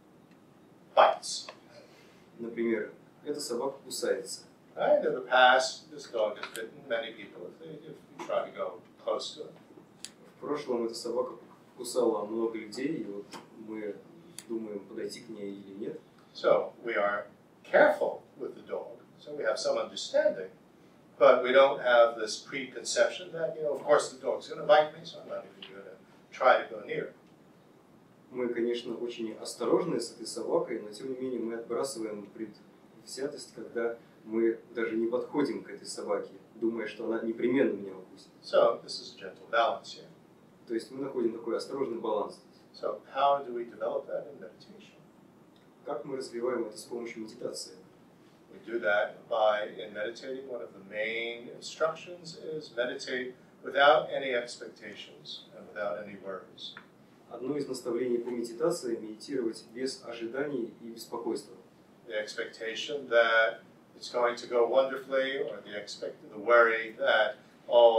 Speaker 2: bites.
Speaker 1: Например, эта собака кусается.
Speaker 2: Right? In the past, this dog has bitten many people if you try to go close to it.
Speaker 1: В прошлом эта собака кусала много людей, и вот мы думаем, подойти к ней или нет.
Speaker 2: So we are careful with the dog. So we have some understanding, but we don't have this preconception that, of course the dog's going to bite me, so I'm not even going to try to go near it.
Speaker 1: Мы, конечно, очень осторожны с этой собакой, но тем не менее мы отбрасываем предвзятость, когда мы даже не подходим к этой собаке, думая, что она непременно меня укусит.
Speaker 2: So this is a gentle balance here.
Speaker 1: То есть мы находим такой осторожный баланс.
Speaker 2: So how do we develop that in meditation?
Speaker 1: Как мы развиваем это с помощью медитации?
Speaker 2: We do that by, in meditating, one of the main instructions is meditate without any expectations and without any worries.
Speaker 1: Одно из наставлений по медитации – медитировать без ожиданий и беспокойства.
Speaker 2: The expectation that it's going to go wonderfully, or the worry that,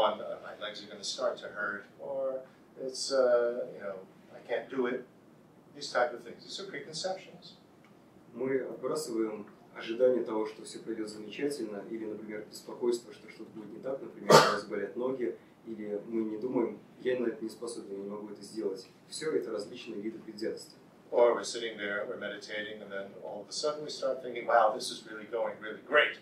Speaker 2: my legs are going to start to hurt, or it's, I can't do it. these type of things. These are preconceptions.
Speaker 1: Мы отбрасываем ожидание того, что все пройдет замечательно, или, например, беспокойство, что что-то будет не так, например, у нас болят ноги, или мы не думаем, я на это не способен, я не могу это сделать. Все это различные виды предвзятости.
Speaker 2: Or we're sitting there, we're meditating, and then all of a sudden we start thinking, wow, this is really going really great.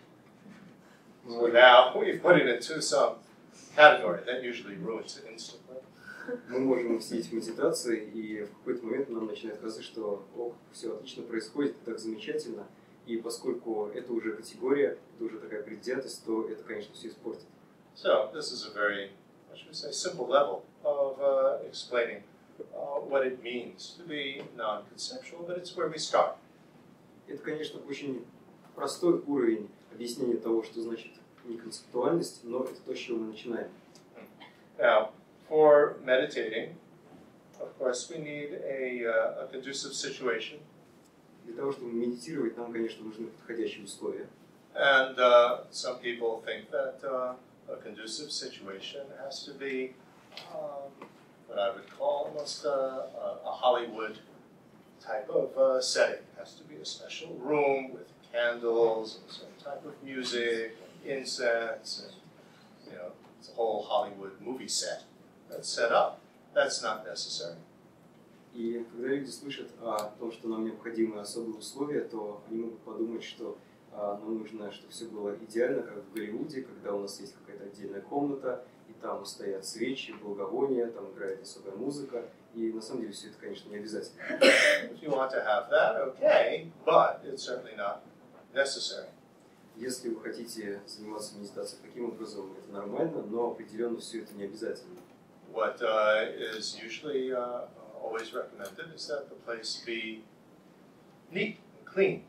Speaker 2: So now we've put it into some category. That usually ruins it instantly.
Speaker 1: Мы можем сидеть в медитации, и в какой-то момент нам начинает казаться, что все отлично происходит, так замечательно, и поскольку это уже категория, это уже такая предвзятость, то это, конечно, все испортит.
Speaker 2: So this is a very, what should we say, simple level of explaining what it means to be non-conceptual, but it's where we start.
Speaker 1: Это, конечно, очень простой уровень объяснения того, что значит неконцептуальность, но это то, с чего мы начинаем.
Speaker 2: Now, for meditating, of course, we need a conducive situation.
Speaker 1: Для того, чтобы медитировать, нам, конечно, нужны подходящие условия.
Speaker 2: And some people think that a conducive situation has to be what I would call almost a Hollywood type of setting. It has to be a special room with candles and some type of music, and incense, and it's a whole Hollywood movie set that's set up. That's not necessary.
Speaker 1: И когда люди слышат о том, что нам необходимы особые условия, то они могут подумать, что нам нужно, чтобы все было идеально, как в Голливуде, когда у нас есть какая-то отдельная комната, и там стоят свечи, благовония, там играет особая музыка, и на самом деле все это, конечно, не обязательно.
Speaker 2: If you want to have that, okay, but it's certainly not necessary.
Speaker 1: Если вы хотите заниматься медитацией таким образом, это нормально, но определенно все это не обязательно.
Speaker 2: What is usually always recommended is that the place be neat and clean.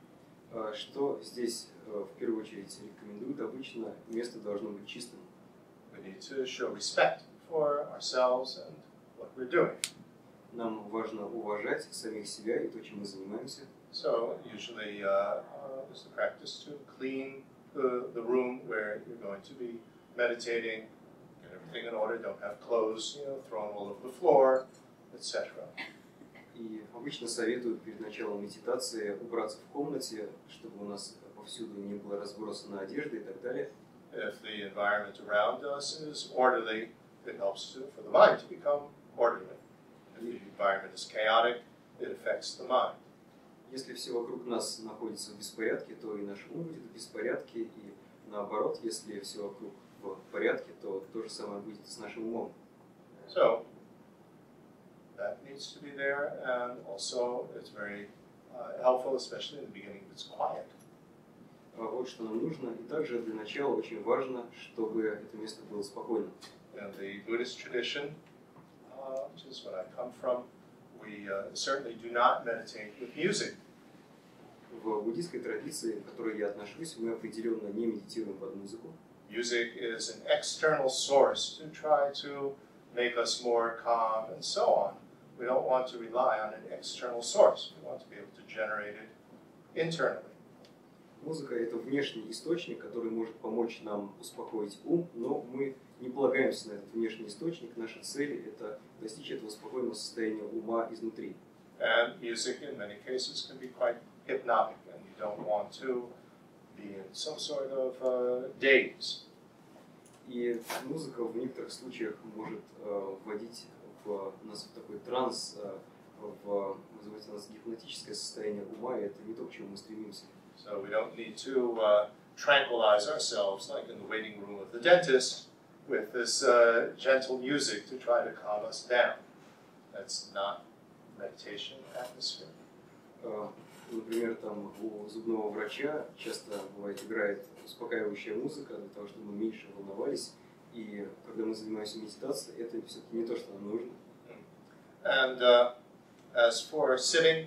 Speaker 1: Что здесь в первую очередь рекомендуют? Обычно место должно быть чистым.
Speaker 2: We need to show respect for ourselves and what we're doing.
Speaker 1: Нам важно уважать самих себя и то, чем мы занимаемся.
Speaker 2: So usually there's the practice to clean the room where you're going to be meditating, get everything in order, don't have clothes, thrown all over the floor, etc.
Speaker 1: И обычно советуют перед началом медитации убраться в комнате, чтобы у нас повсюду не было разбросана одежда и так далее.
Speaker 2: If the environment around us is orderly, it helps for the mind to become orderly. If the environment is chaotic, it affects the mind.
Speaker 1: Если все вокруг нас находится в беспорядке, то и наш ум будет в беспорядке, и наоборот, если все вокруг в порядке, то то же самое будет с нашим умом.
Speaker 2: So that needs to be there, and also it's very helpful, especially in the beginning, if it's quiet.
Speaker 1: Вот что нам нужно, и также для начала очень важно, чтобы это место было спокойным.
Speaker 2: In the Buddhist tradition, which is what I come from, we certainly do not meditate with music.
Speaker 1: В буддийской традиции, к которой я отношусь, мы определенно не медитируем под музыку.
Speaker 2: Music is an external source to try to make us more calm and so on. We don't want to rely on an external source. We want to be able to generate it internally.
Speaker 1: Музыка – это внешний источник, который может помочь нам успокоить ум, но мы не полагаемся на этот внешний источник. Наша цель – это достичь этого спокойного состояния ума изнутри.
Speaker 2: And music, in many cases, can be quite hypnotic, and you don't want to be in some sort of daze.
Speaker 1: И музыка в некоторых случаях может вводить нас в такой транс, вызывать у нас гипнотическое состояние ума, и это не то, к чему мы стремимся.
Speaker 2: So we don't need to tranquilize ourselves like in the waiting room of the dentist with this gentle music to try to calm us down. That's not meditation atmosphere.
Speaker 1: Например, там у зубного врача часто бывает играет успокаивающая музыка для того, чтобы мы меньше волновались. И когда мы занимаемся медитацией, это все-таки не то, что нам нужно.
Speaker 2: And as for sitting,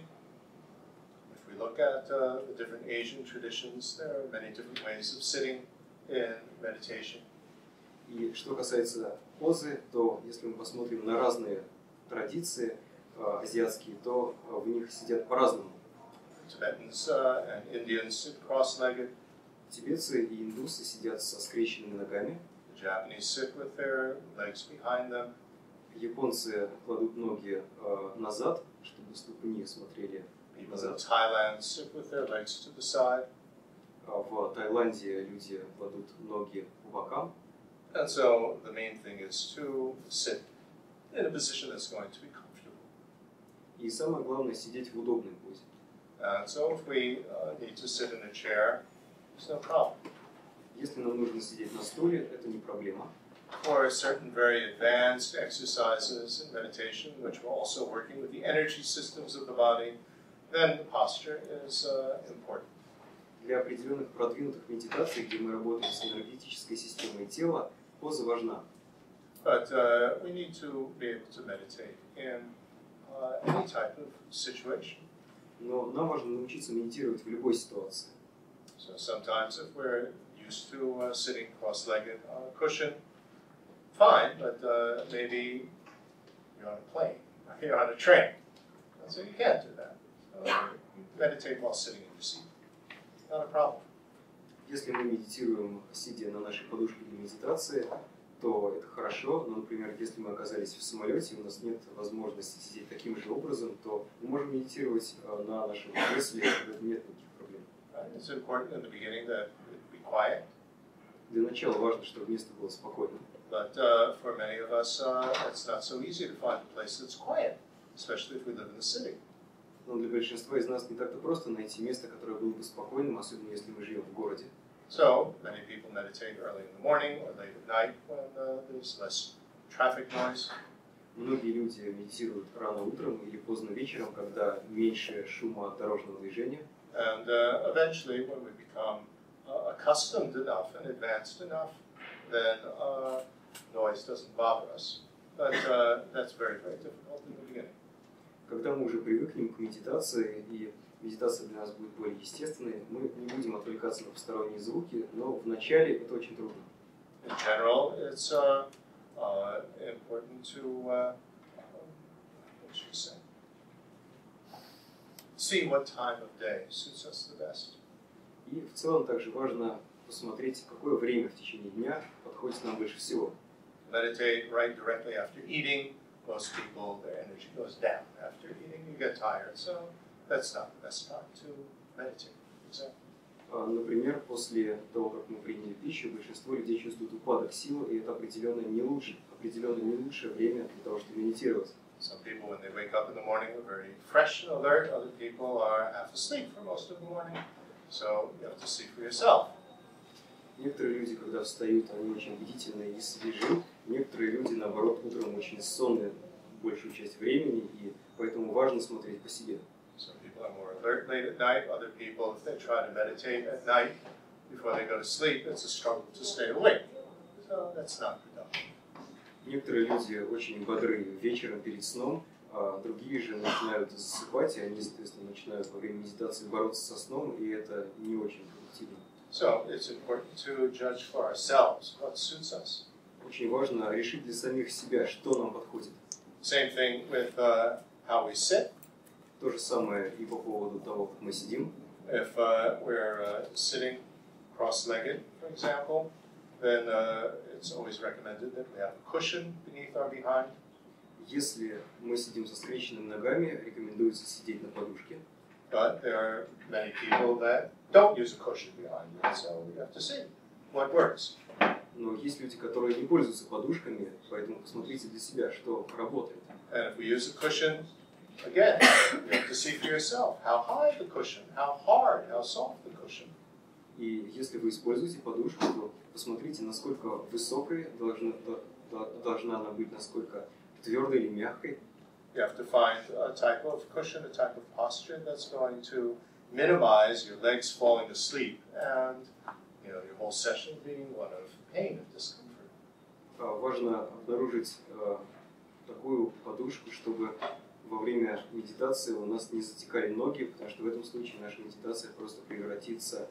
Speaker 2: if we look at the different Asian traditions, there are many different ways of sitting in meditation.
Speaker 1: И что касается позы, то если мы посмотрим на разные традиции азиатские, то в них сидят по-разному.
Speaker 2: Tibetans and Indians sit cross-legged.
Speaker 1: Тибетцы и индусы сидят со скрещенными ногами.
Speaker 2: The Japanese sit with their legs behind them.
Speaker 1: Японцы кладут ноги назад, чтобы ступни смотрели
Speaker 2: People in
Speaker 1: назад.
Speaker 2: Thailand sit with their legs to the side.
Speaker 1: В Таиланде люди кладут ноги по бокам.
Speaker 2: And so the main thing is to sit in a position that's going to be comfortable.
Speaker 1: И самое главное сидеть в удобной позе.
Speaker 2: And so if we need to sit in a chair, it's no problem.
Speaker 1: Если нам нужно сидеть на стуле, это не проблема.
Speaker 2: For certain very advanced exercises in meditation, which we're also working with the energy systems of the body, then the posture is important.
Speaker 1: Для определенных продвинутых медитаций, где мы работаем с энергетической системой тела, поза важна.
Speaker 2: But we need to be able to meditate in any type of situation.
Speaker 1: Но нам важно научиться медитировать в любой ситуации.
Speaker 2: So sometimes if we're used to sitting cross-legged on a cushion, fine, but maybe you're on a plane, or you're on a train, and so you can't do that. So you meditate while sitting in your seat. Not a problem.
Speaker 1: Если мы медитируем, сидя на нашей подушке для медитации, то это хорошо, но, например, если мы оказались в самолете, и у нас нет возможности сидеть таким же образом, то мы можем медитировать на нашем кресле, в этом нет никаких проблем.
Speaker 2: It's important in the beginning that it be quiet.
Speaker 1: Для начала важно, чтобы место было спокойным.
Speaker 2: But for many of us, it's not so easy to find a place that's quiet, especially if we live in the city.
Speaker 1: Но для большинства из нас не так-то просто найти место, которое было бы спокойным, особенно если мы живем в городе.
Speaker 2: So many people meditate early in the morning or late at night when there's less traffic noise.
Speaker 1: Многие люди медитируют рано утром или поздно вечером, когда меньше шума от дорожного движения.
Speaker 2: And eventually, when we become accustomed enough and advanced enough, then noise doesn't bother us. But that's very, very difficult in the beginning.
Speaker 1: Когда мы уже привыкнем к медитации, и медитация для нас будет более естественной, мы не будем отвлекаться на посторонние звуки, но вначале это очень трудно.
Speaker 2: In general, it's important to, what should I say? See what time of day suits us the best.
Speaker 1: И в целом также важно посмотреть, какое время в течение дня подходит нам больше всего.
Speaker 2: Meditate right directly after eating. Most people, their energy goes down after eating. You get tired, so that's not the best time to meditate. Exactly.
Speaker 1: Например, после того, как мы приняли пищу, большинство людей чувствуют упадок сил, и это определенно не лучшее время для того, чтобы медитировать.
Speaker 2: Some people, when they wake up in the morning, are very fresh and alert. Other people are half asleep for most of the morning. So you have to see for yourself.
Speaker 1: Некоторые люди, когда встают, они очень бдительные и свежи. Некоторые люди, наоборот, утром очень сонные большую часть времени, и поэтому важно смотреть по себе.
Speaker 2: Some people are more alert late at night. Other people, if they try to meditate at night before they go to sleep, it's a struggle to stay awake. So that's not productive.
Speaker 1: Некоторые люди очень бодры вечером перед сном, а другие же начинают засыпать, и они, соответственно, начинают во время медитации бороться со сном, и это не очень продуктивно.
Speaker 2: So it's important to judge for ourselves what suits us.
Speaker 1: Очень важно решить для самих себя, что нам подходит.
Speaker 2: Same thing with how we sit.
Speaker 1: То же самое и по поводу того, как мы сидим.
Speaker 2: If we're sitting cross-legged, for example, then it's always recommended that we have a cushion beneath our behind.
Speaker 1: Если мы сидим со скрещенными ногами, рекомендуется сидеть на подушке.
Speaker 2: But there are many people that don't use a cushion behind it, so we have to see what works.
Speaker 1: Но есть люди, которые не пользуются подушками, поэтому посмотрите для себя, что работает.
Speaker 2: And if we use a cushion, again, you have to see for yourself how high the cushion, how hard, how soft the cushion.
Speaker 1: И если вы используете подушку, то посмотрите, насколько высокой должна она быть, насколько твердой или мягкой.
Speaker 2: You have to find a type of cushion, a type of posture that's going to minimize your legs falling asleep and your whole session being one of pain and discomfort.
Speaker 1: Важно обнаружить такую подушку, чтобы во время медитации у нас не затекали ноги, потому что в этом случае наша медитация просто превратится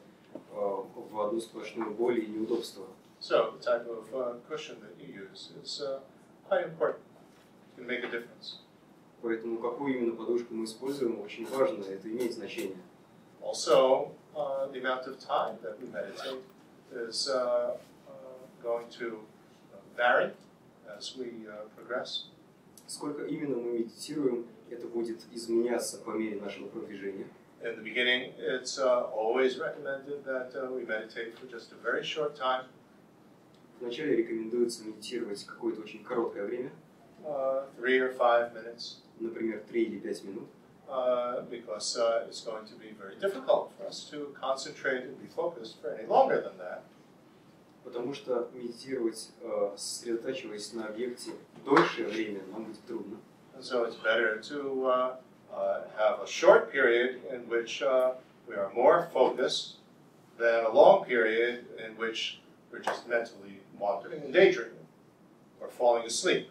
Speaker 1: в одну сплошную боль и неудобство.
Speaker 2: So the type of cushion that you use is quite important. It can make a difference.
Speaker 1: Поэтому какую именно подушку мы используем, очень важно, это имеет значение.
Speaker 2: Also, the amount of time that we meditate is going to vary as we progress.
Speaker 1: Сколько именно мы медитируем, это будет изменяться по мере нашего продвижения.
Speaker 2: In the beginning, it's always recommended that we meditate for just a very short time.
Speaker 1: Вначале рекомендуется медитировать какое-то очень короткое время,
Speaker 2: 3 or 5 minutes,
Speaker 1: например, 3 или 5 минут,
Speaker 2: because it's going to be very difficult for us to concentrate and be focused for any longer than that.
Speaker 1: потому что медитировать, сосредотачиваясь на объекте дольшее время, нам будет трудно.
Speaker 2: And so it's better to have a short period in which we are more focused than a long period in which we're just mentally wandering and daydreaming or falling asleep.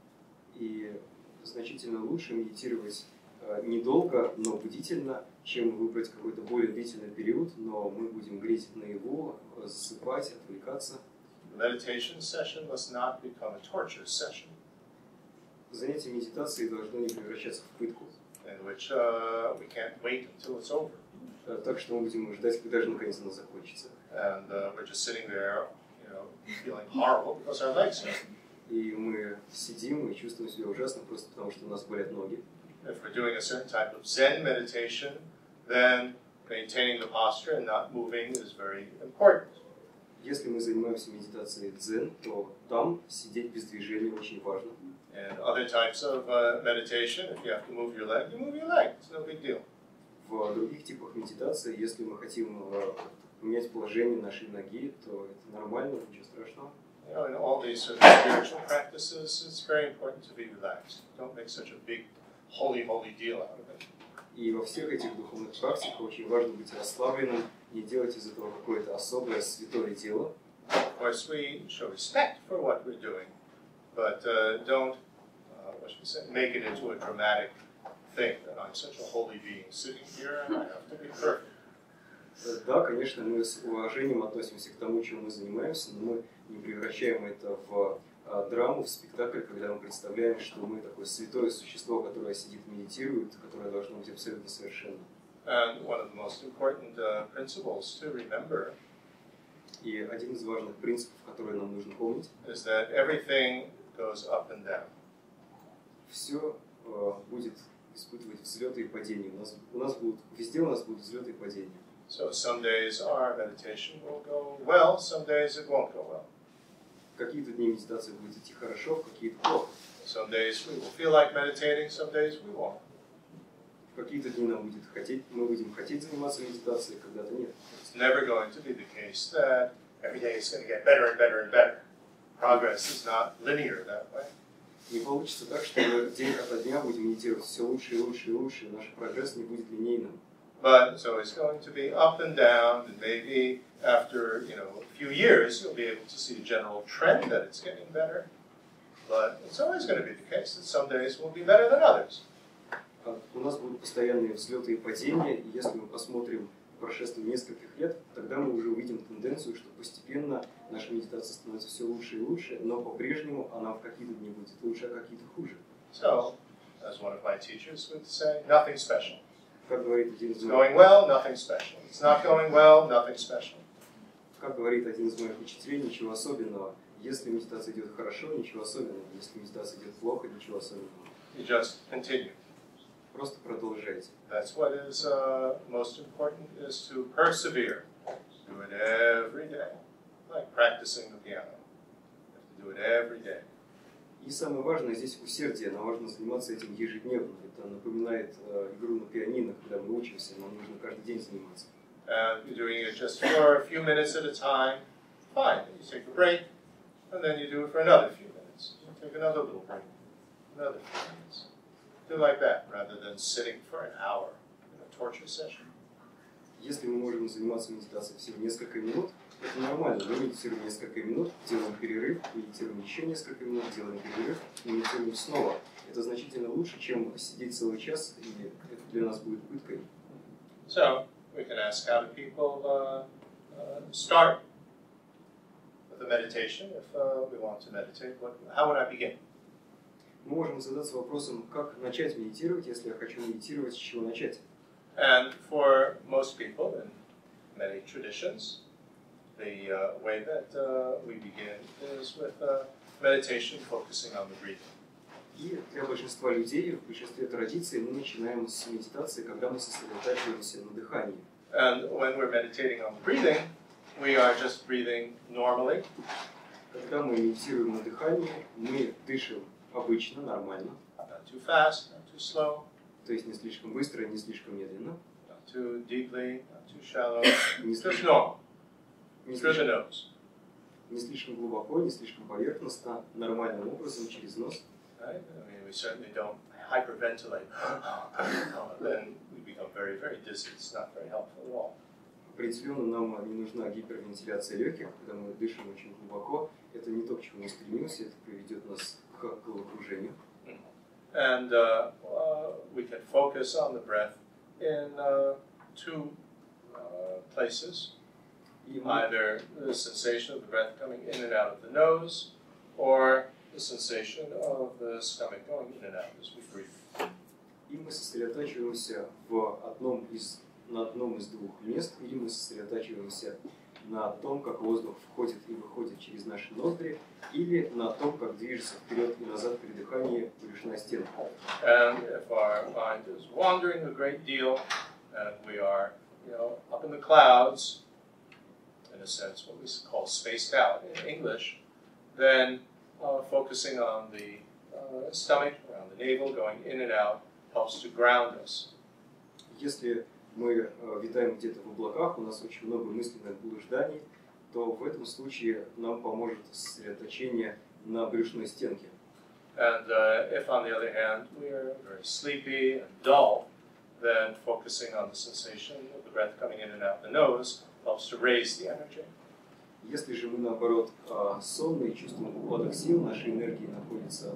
Speaker 1: И значительно лучше медитировать недолго, но бдительно, чем выбрать какой-то более длительный период, но мы будем греть наяву, засыпать, отвлекаться.
Speaker 2: The meditation session must not become a torture session
Speaker 1: Занятие медитацией должно не превращаться в пытку,
Speaker 2: in which we can't wait until it's over.
Speaker 1: Так что мы будем ждать, когда же наконец оно закончится.
Speaker 2: And we're just sitting there, feeling horrible because our legs hurt.
Speaker 1: И мы сидим и чувствуем себя ужасно просто потому, что у нас болят ноги.
Speaker 2: If we're doing a certain type of Zen meditation, then maintaining the posture and not moving is very important.
Speaker 1: Если мы занимаемся медитацией дзен, то там сидеть без движения очень важно.
Speaker 2: And other types of meditation, if you have to move your leg, you move your leg. It's no big deal.
Speaker 1: В других типах медитации, если мы хотим поменять положение нашей ноги, то это нормально, ничего страшного.
Speaker 2: In all these sort of spiritual practices, it's very important to be relaxed. Don't make such a big, holy deal out of it.
Speaker 1: И во всех этих духовных практиках очень важно быть расслабленным, не делать из этого какое-то особое святое дело.
Speaker 2: Of course, we show respect for what we're doing, but don't, make it into a dramatic thing that I'm such a holy being sitting here and I have to be perfect.
Speaker 1: Да, конечно, мы с уважением относимся к тому, чем мы занимаемся, но мы не превращаем это в драму, в спектакль, когда мы представляем, что мы такое святое существо, которое сидит, медитирует, которое должно быть абсолютно совершенным.
Speaker 2: And one of the most important principles to remember
Speaker 1: И один из важных принципов, которые нам нужно помнить,
Speaker 2: is that everything goes up and down.
Speaker 1: Все будет испытывать взлеты и падения. Везде у нас будут взлеты и падения.
Speaker 2: So some days our meditation will go well, some days it won't go well.
Speaker 1: Какие-то дни медитация будет идти хорошо, в какие-то плохо.
Speaker 2: Some days we will feel like meditating, some days we won't.
Speaker 1: В какие-то дни мы будем хотеть заниматься медитацией, когда-то нет.
Speaker 2: It's never going to be the case that every day is going to get better and better and better. Progress is not linear that way.
Speaker 1: Не получится так, что мы день ото дня будем медитировать все лучше и лучше и лучше, и наш прогресс не будет линейным.
Speaker 2: But so it's going to be up and down, and maybe after a few years you'll be able to see a general trend that it's getting better. But it's always going to be the case that some days will be better than others.
Speaker 1: У нас будут постоянные взлеты и падения, и если мы посмотрим прошествие нескольких лет, тогда мы уже увидим тенденцию, что постепенно наша медитация становится все лучше и лучше, но по-прежнему она в какие-то дни будет лучше, а какие-то хуже.
Speaker 2: So, as one of my teachers would say, nothing special.
Speaker 1: Как говорит один из
Speaker 2: It's going well, nothing special. It's not going well, nothing special.
Speaker 1: Как говорит один из моих учителей, ничего особенного. Если медитация идет хорошо, ничего особенного. Если медитация идет плохо, ничего особенного.
Speaker 2: You just continue.
Speaker 1: Просто продолжайте.
Speaker 2: That's what is most important, is to persevere. Do it every day, like practicing the piano. You have to do it every day.
Speaker 1: И самое важное здесь усердие. Нам важно заниматься этим ежедневно. Это напоминает игру на пианино, когда мы учимся. Нам нужно каждый день заниматься.
Speaker 2: And you're doing it just for a few minutes at a time, fine. You take a break, and then you do it for another few minutes. You take another little break, another few minutes. Do like that, rather than sitting for an hour in a torture session.
Speaker 1: Если мы можем заниматься медитацией всего несколько минут, это нормально. Мы медитируем несколько минут, делаем перерыв, медитируем еще несколько минут, делаем перерыв, медитируем снова. Это значительно лучше, чем сидеть целый час, и это для нас будет пыткой.
Speaker 2: So, we can ask how do people start with the meditation. If we want to meditate, how would I begin?
Speaker 1: Мы можем задаться вопросом, как начать медитировать, если я хочу медитировать, с чего начать.
Speaker 2: And for most people in many traditions, the way that we begin is with meditation focusing on the breathing.
Speaker 1: И для большинства людей, в большинстве традиций, мы начинаем с медитации, когда мы сосредотачиваемся на дыхании.
Speaker 2: And when we're meditating on the breathing, we are just breathing normally.
Speaker 1: Когда мы медитируем на дыхании, мы дышим обычно, нормально.
Speaker 2: Not too fast, not too slow.
Speaker 1: То есть не слишком быстро, не слишком медленно.
Speaker 2: Not too deeply, not too shallow.
Speaker 1: Не
Speaker 2: Just
Speaker 1: слишком,
Speaker 2: normal.
Speaker 1: не
Speaker 2: Through the
Speaker 1: слишком,
Speaker 2: nose.
Speaker 1: не слишком глубоко, не слишком поверхностно, нормальным образом, через нос.
Speaker 2: Right? I mean, we certainly don't hyperventilate. Then we become very, very dizzy. It's not very helpful at all.
Speaker 1: Определенно нам не нужна гипервентиляция легких, когда мы дышим очень глубоко. Это не то, к чему мы стремимся, это приведет нас к головокружению.
Speaker 2: And we can focus on the breath in two places.
Speaker 1: И мы,
Speaker 2: Either the sensation of the breath coming in and out of the nose, or the sensation of the stomach going in and out as we breathe.
Speaker 1: и мы сосредотачиваемся на одном из двух мест, или мы сосредотачиваемся на том, как воздух входит и выходит через наши ноздри, или на том, как движется вперед и назад при дыхании брюшная стенка.
Speaker 2: And if our mind is wandering a great deal, and we are, up in the clouds, in a sense, what we call spaced out in English, then focusing on the stomach, around the navel, going in and out, helps to ground us.
Speaker 1: Если мы витаем где-то в облаках, у нас очень много мысленных блужданий, то в этом случае нам поможет сосредоточение на брюшной стенке.
Speaker 2: And if, on the other hand, we are very sleepy and dull, then focusing on the sensation of the breath coming in and out the nose helps to raise the energy.
Speaker 1: Если же мы, наоборот, сонные, чувствуем упадок сил, наши энергии находятся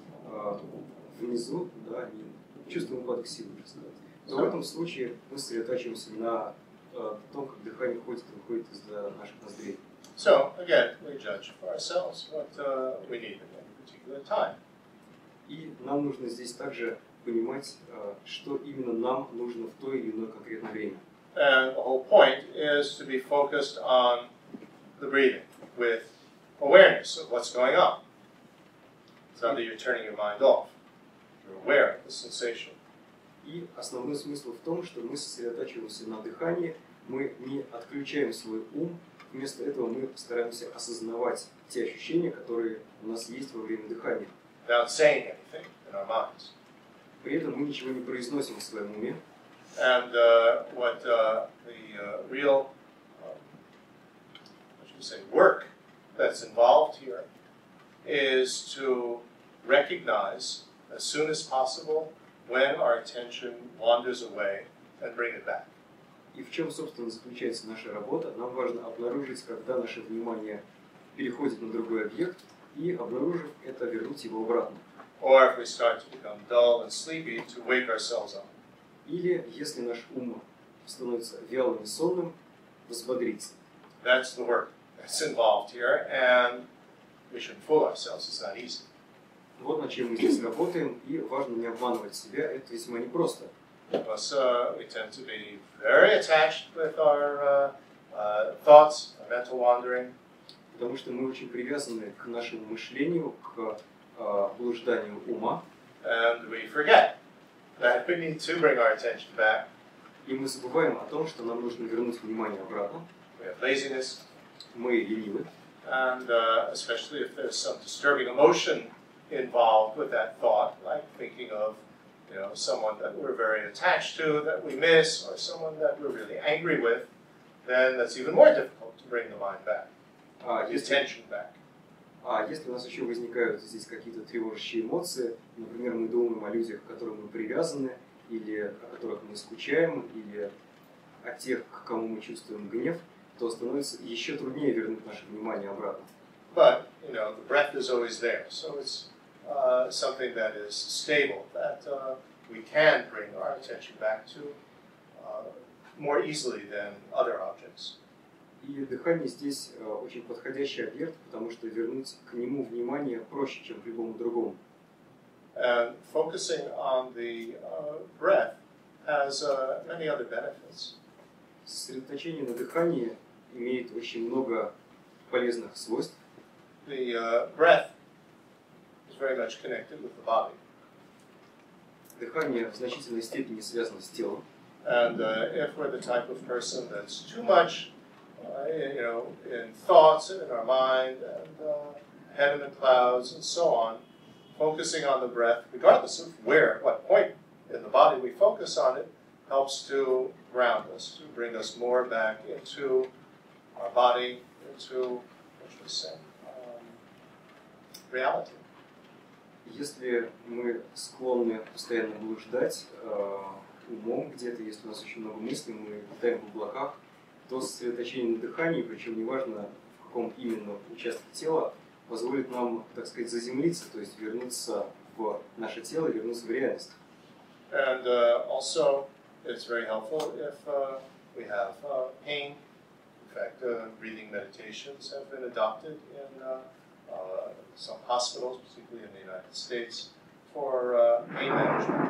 Speaker 1: внизу, да, чувствуем упадок сил, можно сказать, то в этом случае мы сосредотачиваемся на том, как дыхание входит и выходит из наших ноздрей.
Speaker 2: So, again, we judge for ourselves what we need at any particular time.
Speaker 1: И нам нужно здесь также понимать, что именно нам нужно в то или иное конкретное время.
Speaker 2: And the whole point is to be focused on the breathing with awareness of what's going on. It's not that you're turning your mind off. You're aware of the sensation.
Speaker 1: И основной смысл в том, что мы сосредотачиваемся на дыхании, мы не отключаем свой ум, вместо этого мы стараемся осознавать те ощущения, которые у нас есть во время дыхания.
Speaker 2: Without saying anything in our minds.
Speaker 1: При этом мы ничего не произносим в своем уме.
Speaker 2: And what the real, work that's involved here is to recognize as soon as possible when our attention wanders away and bring it back.
Speaker 1: И в чем, собственно, заключается наша работа? Нам важно обнаружить, когда наше внимание переходит на другой объект, и, обнаружив это, вернуть его обратно.
Speaker 2: Or if we start to become dull and sleepy, to wake ourselves up.
Speaker 1: Или, если наш ум становится вялым и сонным, взбодриться.
Speaker 2: That's the work that's involved here, and we shouldn't fool ourselves. It's not easy.
Speaker 1: Вот над чем мы здесь работаем, и важно не обманывать себя, это весьма непросто.
Speaker 2: Because we tend to be very attached with our thoughts, our mental wandering.
Speaker 1: Потому что мы очень привязаны к нашему мышлению, к блужданию ума.
Speaker 2: And we forget that we need to bring our attention back.
Speaker 1: И мы забываем о том, что нам нужно вернуть внимание обратно.
Speaker 2: We have laziness.
Speaker 1: Мы ленивы.
Speaker 2: And especially if there's some disturbing emotion involved with that thought, like thinking of someone that we're very attached to, that we miss, or someone that we're really angry with, then that's even more difficult to bring the mind back, the attention back.
Speaker 1: А если у нас еще возникают здесь какие-то тревожащие эмоции, например, мы думаем о людях, к которым мы привязаны, или о которых мы скучаем, или о тех, к кому мы чувствуем гнев, то становится еще труднее вернуть наше внимание обратно.
Speaker 2: But, the breath is always there, so it's something that is stable, that we can bring our attention back to more easily than other objects.
Speaker 1: И дыхание здесь очень подходящий объект, потому что вернуть к нему внимание проще, чем к любому другому.
Speaker 2: And focusing on the breath has many other benefits.
Speaker 1: Сосредоточение на дыхании имеет очень много полезных свойств.
Speaker 2: The breath is is very much connected with the body.
Speaker 1: Дыхание в значительной степени связано с телом.
Speaker 2: And if we're the type of person that's too much, in thoughts and in our mind and head in the clouds and so on, focusing on the breath, regardless of what point in the body we focus on it, helps to ground us, to bring us more back into our body, into, what should we say, reality.
Speaker 1: Если мы склонны постоянно блуждать умом где-то, если у нас очень много мыслей, мы летаем в облаках, то сосредоточение на дыхании, причем неважно в каком именно участке тела, позволит нам, так сказать, заземлиться, то есть вернуться в наше тело, вернуться в реальность.
Speaker 2: And also, it's very helpful if we have pain. In fact, breathing meditations have been adopted in some hospitals, particularly in the United States, for pain management.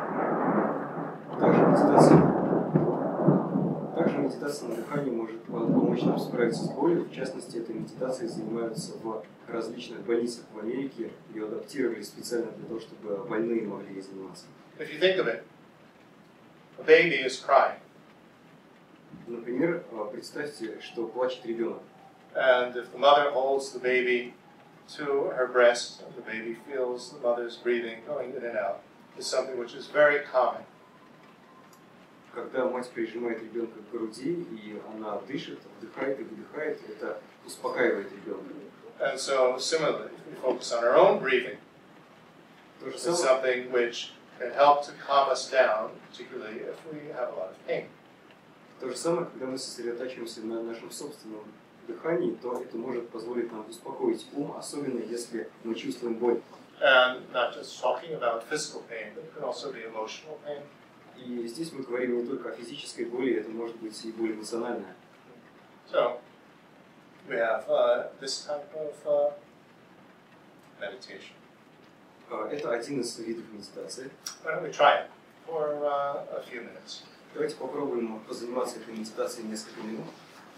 Speaker 1: Также медитация на дыхании может помочь нам справиться с болью. В частности, этой медитацией занимаются в различных больницах в Америке. Ее адаптировали специально для того, чтобы больные могли ей заниматься.
Speaker 2: If you think of it, a baby is crying.
Speaker 1: Например, представьте, что плачет ребенок.
Speaker 2: And if the mother holds the baby to her breast, and the baby feels the mother's breathing going in and out, is something which is very common.
Speaker 1: Когда мать прижимает ребенка к груди, и она дышит, вдыхает и выдыхает, это успокаивает ребенка.
Speaker 2: And so, similarly, if we focus on our own breathing, it's something which can help to calm us down, particularly if we have a lot of pain.
Speaker 1: То же самое, когда мы сосредотачиваемся на нашем собственном дыхании, то это может позволить нам успокоить ум, особенно если мы чувствуем боль.
Speaker 2: And not just talking about physical pain, but it could also be emotional pain.
Speaker 1: И здесь мы говорим не только о физической боли, это может быть и боль эмоциональная.
Speaker 2: So, we have this type of meditation.
Speaker 1: Это один из видов медитации.
Speaker 2: Why don't we try it for a few minutes?
Speaker 1: Давайте попробуем позаниматься этой медитацией несколько минут.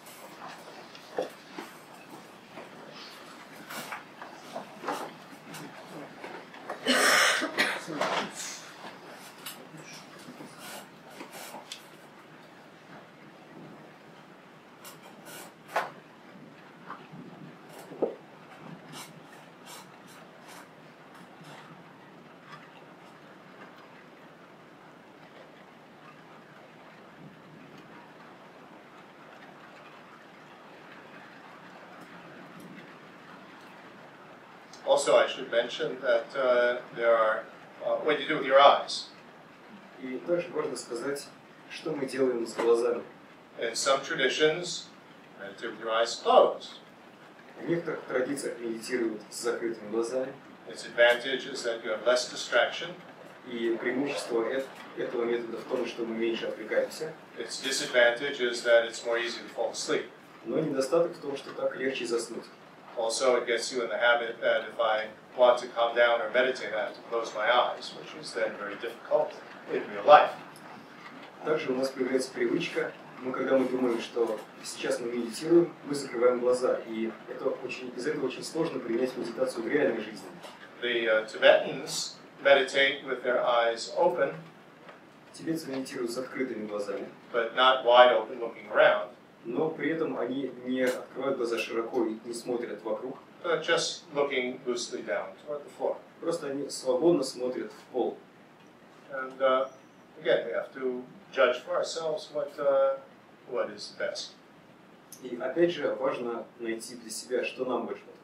Speaker 2: Also, I should mention that there are what you do with your eyes.
Speaker 1: И также важно сказать, что мы делаем с глазами.
Speaker 2: In some traditions, meditate with your eyes closed.
Speaker 1: В некоторых традициях медитируют с закрытыми глазами.
Speaker 2: Its advantage is that you have less distraction.
Speaker 1: И преимущество этого метода в том, что мы меньше отвлекаемся.
Speaker 2: Its disadvantage is that it's more easy to fall asleep.
Speaker 1: Но недостаток в том, что так легче заснуть.
Speaker 2: Also, it gets you in the habit that if I want to calm down or meditate, I have to close my eyes, which is then very difficult in real life.
Speaker 1: Также у нас появляется привычка, когда мы думаем, что сейчас мы медитируем, мы закрываем глаза, и из этого очень сложно применять медитацию в реальной жизни.
Speaker 2: The Tibetans meditate with their eyes open,
Speaker 1: Тибетцы медитируют с открытыми глазами,
Speaker 2: but not wide open, looking around.
Speaker 1: но при этом они не открывают глаза широко и не смотрят вокруг.
Speaker 2: Just looking loosely down toward the floor.
Speaker 1: Просто они свободно смотрят в пол.
Speaker 2: And again, we have to judge for ourselves what is best.
Speaker 1: И опять же важно найти для себя, что нам больше подходит.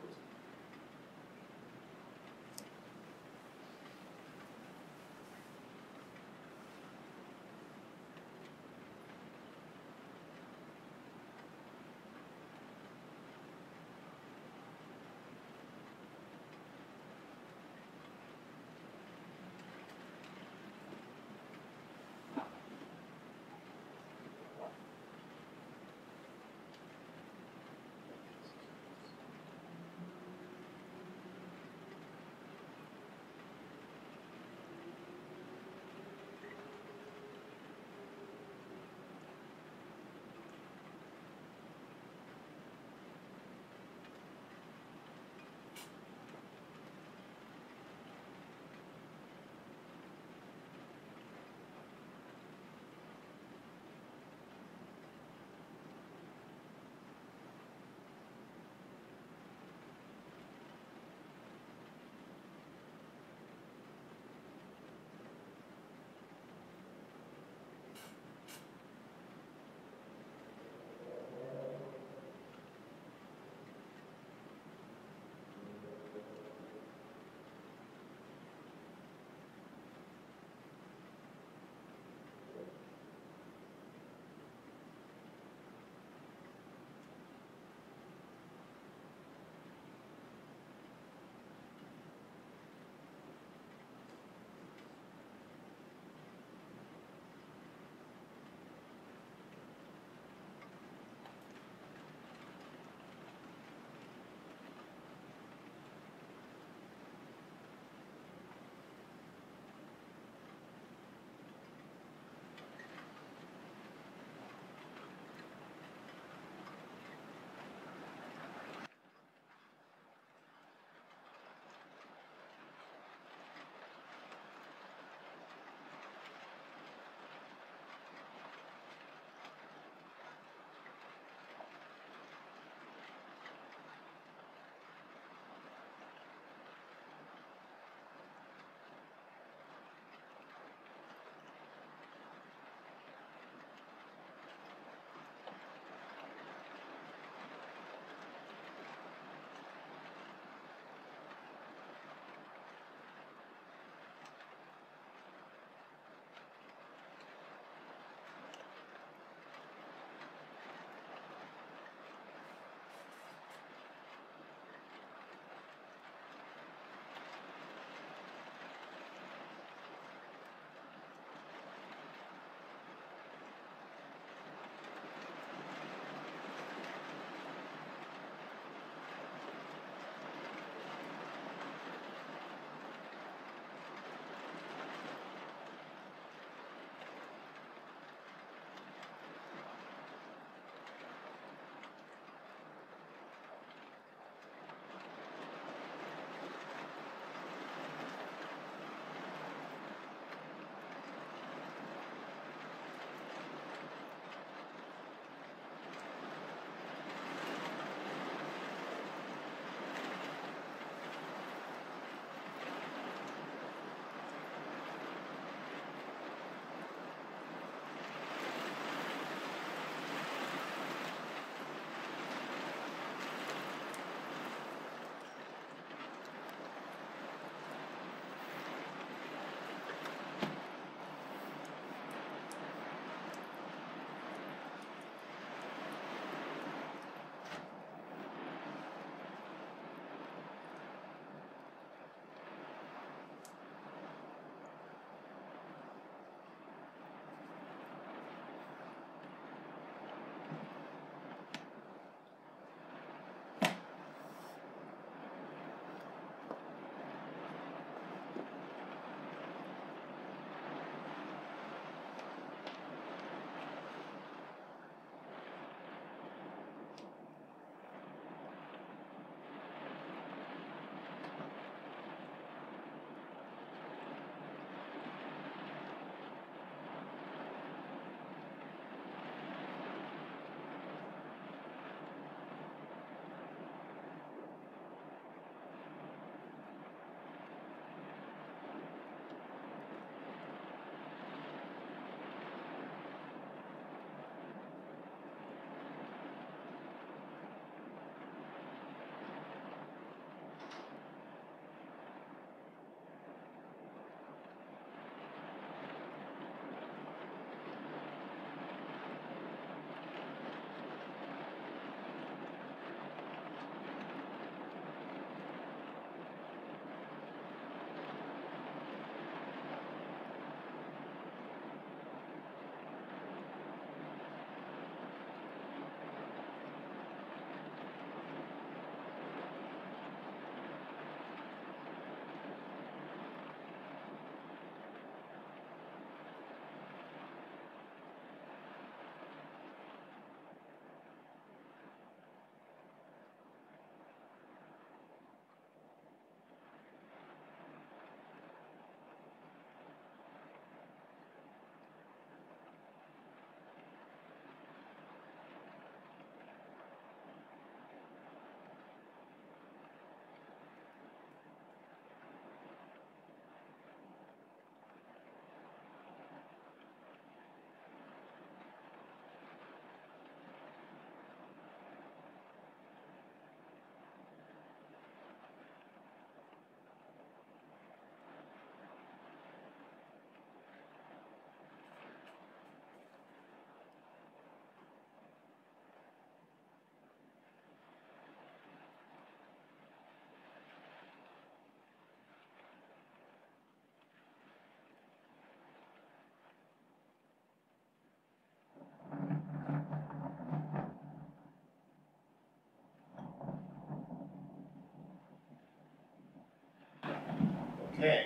Speaker 2: came.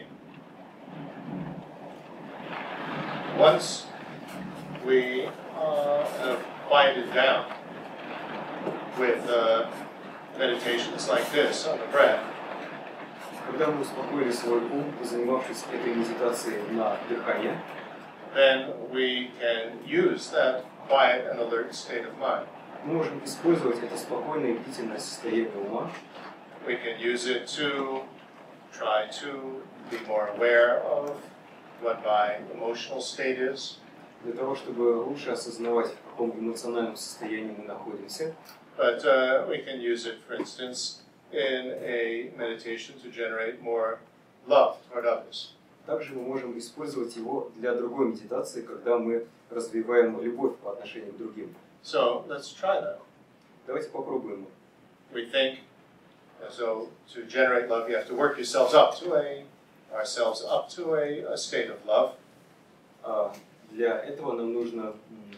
Speaker 2: Once we have quieted down with meditations like this on the breath,
Speaker 1: Когда мы успокоили свой ум, занимавшись этой медитацией на дыхание,
Speaker 2: then we can use that quiet and alert state of mind.
Speaker 1: мы можем использовать это спокойное и бдительное состояние ума.
Speaker 2: We can use it to try to be more aware of what my emotional state is.
Speaker 1: Для того, чтобы лучше осознавать, в каком эмоциональном состоянии мы находимся.
Speaker 2: But we can use it, for instance, in a meditation to generate more love toward others.
Speaker 1: Также мы можем использовать его для другой медитации, когда мы развиваем любовь по отношению к другим.
Speaker 2: So let's try that.
Speaker 1: Давайте попробуем.
Speaker 2: We think as though to generate love, you have to work yourselves up to ourselves up to a state of love.
Speaker 1: Для этого нам нужно,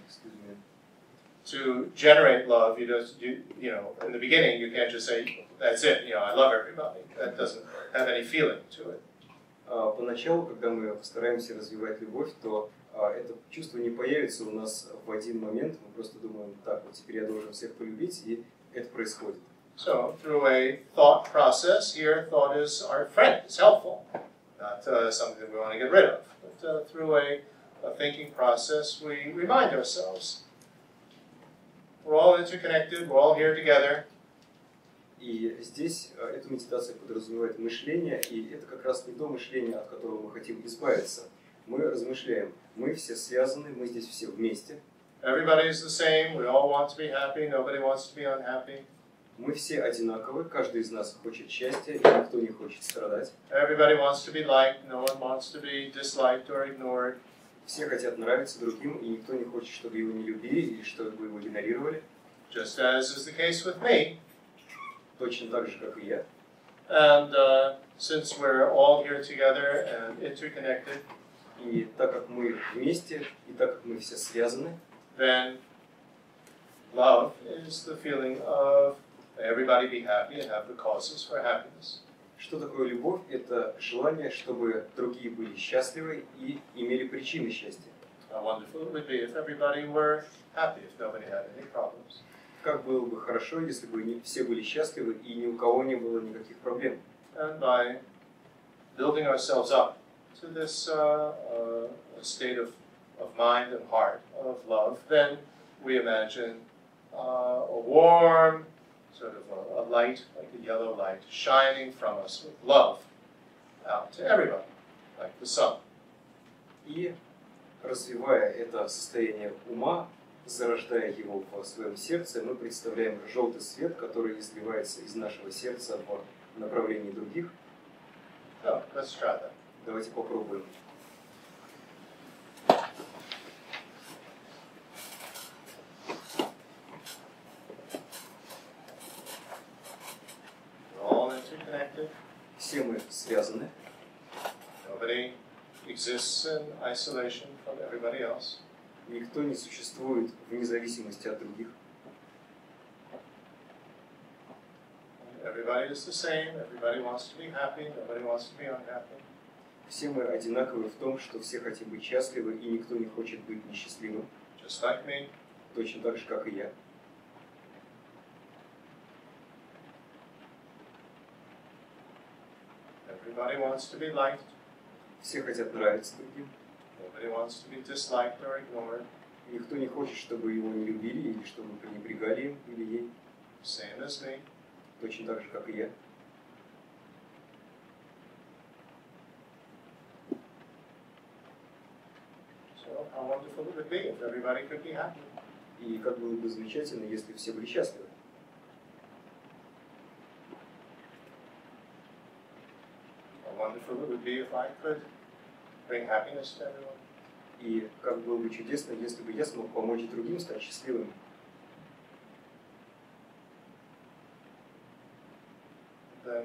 Speaker 2: To generate love, you know, in the beginning, you can't just say, that's it, you know, I love everybody. That doesn't have any feeling to it.
Speaker 1: Поначалу, когда мы постараемся развивать любовь, то это чувство не появится у нас в один момент. Мы просто думаем, так, вот теперь я должен всех полюбить, и это происходит.
Speaker 2: So, through a thought process, here thought is our friend, it's helpful. Not something that we want to get rid of. But through a thinking process, we remind ourselves, we're all interconnected, we're all here together.
Speaker 1: И здесь эта медитация подразумевает мышление, и это как раз не то мышление, от которого мы хотим избавиться. Мы размышляем, мы все связаны, мы здесь все вместе.
Speaker 2: Everybody is the same, we all want to be happy, nobody wants to be unhappy.
Speaker 1: Мы все одинаковы, каждый из нас хочет счастья, и никто не хочет страдать.
Speaker 2: Everybody wants to be liked, no one wants to be disliked or ignored.
Speaker 1: Все хотят нравиться другим, и никто не хочет, чтобы его не любили или чтобы его игнорировали.
Speaker 2: Just as is the case with me.
Speaker 1: Точно так же, как и я.
Speaker 2: And since we're all here together and interconnected,
Speaker 1: И так как мы вместе, и так как мы все связаны,
Speaker 2: then love is the feeling of everybody be happy and have the causes for happiness.
Speaker 1: что такое любовь? Это желание, чтобы другие были счастливы и имели причины счастья.
Speaker 2: How wonderful it would be if everybody were happy, if nobody had any problems.
Speaker 1: Как было бы хорошо, если бы все были счастливы и ни у кого не было никаких проблем.
Speaker 2: And by building ourselves up to this state of mind and heart of love, then we imagine a warm, sort of a light, like a yellow light, shining from us with love out to everybody, like the sun.
Speaker 1: И развивая это состояние ума, зарождая его в своем сердце, мы представляем желтый свет, который изливается из нашего сердца в направлении других.
Speaker 2: So, let's try that.
Speaker 1: Давайте попробуем.
Speaker 2: We're all interconnected.
Speaker 1: Все мы связаны.
Speaker 2: Nobody exists in isolation from everybody else.
Speaker 1: Никто не существует вне зависимости от других.
Speaker 2: Everybody is the same. Everybody wants to be happy. Nobody wants to be unhappy.
Speaker 1: Все мы одинаковы в том, что все хотим быть счастливы, и никто не хочет быть несчастливым.
Speaker 2: Just like me.
Speaker 1: Точно так же, как и я.
Speaker 2: Everybody wants to be liked.
Speaker 1: Все хотят нравиться другим.
Speaker 2: Nobody wants to be disliked or ignored.
Speaker 1: Никто не хочет, чтобы его не любили, или чтобы пренебрегали им или ей.
Speaker 2: Same as me.
Speaker 1: Точно так же, как и я.
Speaker 2: So how wonderful it would be if everybody could be happy.
Speaker 1: И как было бы замечательно, если все были счастливы.
Speaker 2: How wonderful it would be if I could bring happiness to everyone.
Speaker 1: И как было бы чудесно, если бы я смог помочь другим стать счастливыми.
Speaker 2: Then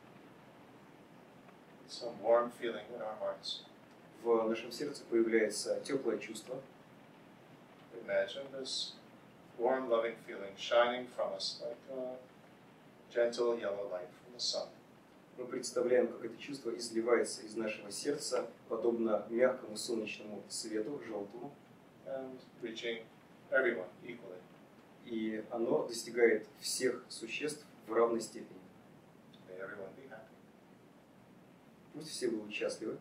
Speaker 2: some warm feeling in our hearts.
Speaker 1: В нашем сердце появляется теплое чувство.
Speaker 2: Imagine this warm, loving feeling shining from us like a gentle yellow light from the sun.
Speaker 1: Мы представляем, как это чувство изливается из нашего сердца, подобно мягкому солнечному свету, желтому.
Speaker 2: And reaching everyone equally.
Speaker 1: И оно достигает всех существ в равной степени.
Speaker 2: May everyone be happy.
Speaker 1: Пусть все будут счастливы.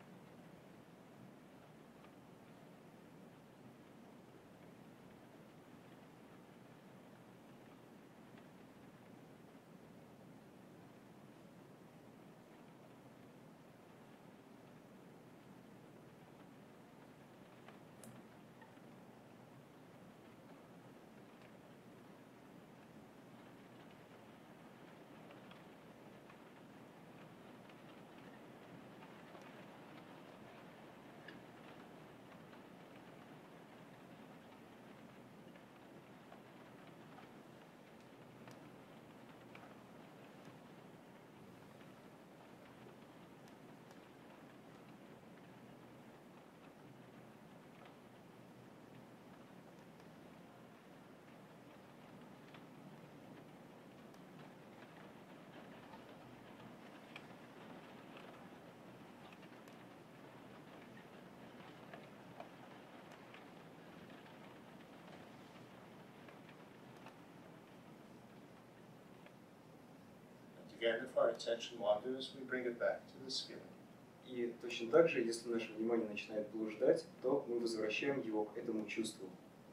Speaker 2: Again, if our attention wanders, we bring it back to this feeling.
Speaker 1: И точно так же, если наше внимание начинает блуждать, то мы возвращаем его к этому чувству.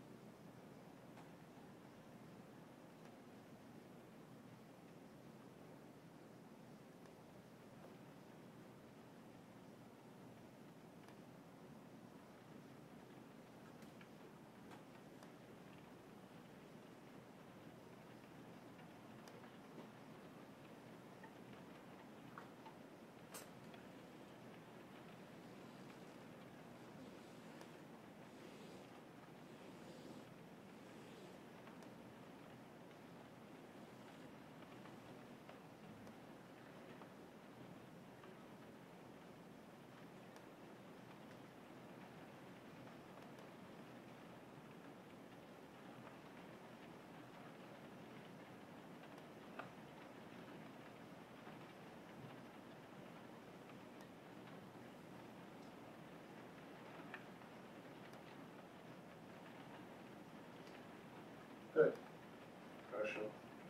Speaker 2: Good.
Speaker 1: Хорошо.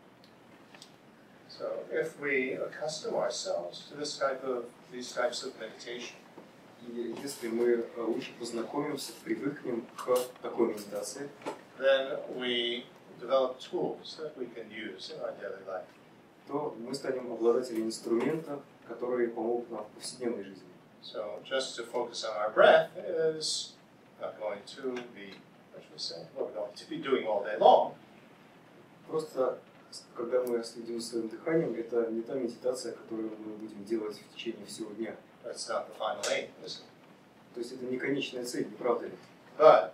Speaker 2: So if we accustom ourselves to these types of meditation,
Speaker 1: И если мы лучше познакомимся, привыкнем к такой медитации,
Speaker 2: then we develop tools that we can use in our daily life.
Speaker 1: то мы станем обладателями инструментов, которые помогут нам в повседневной жизни.
Speaker 2: So just to focus on our breath is not going to be, what should we say, what we're going to be doing all day long.
Speaker 1: Просто, когда мы следим за своим дыханием, это не та медитация, которую мы будем делать в течение всего дня.
Speaker 2: That's not the final aim, is it?
Speaker 1: То есть это не конечная цель, не правда ли?
Speaker 2: But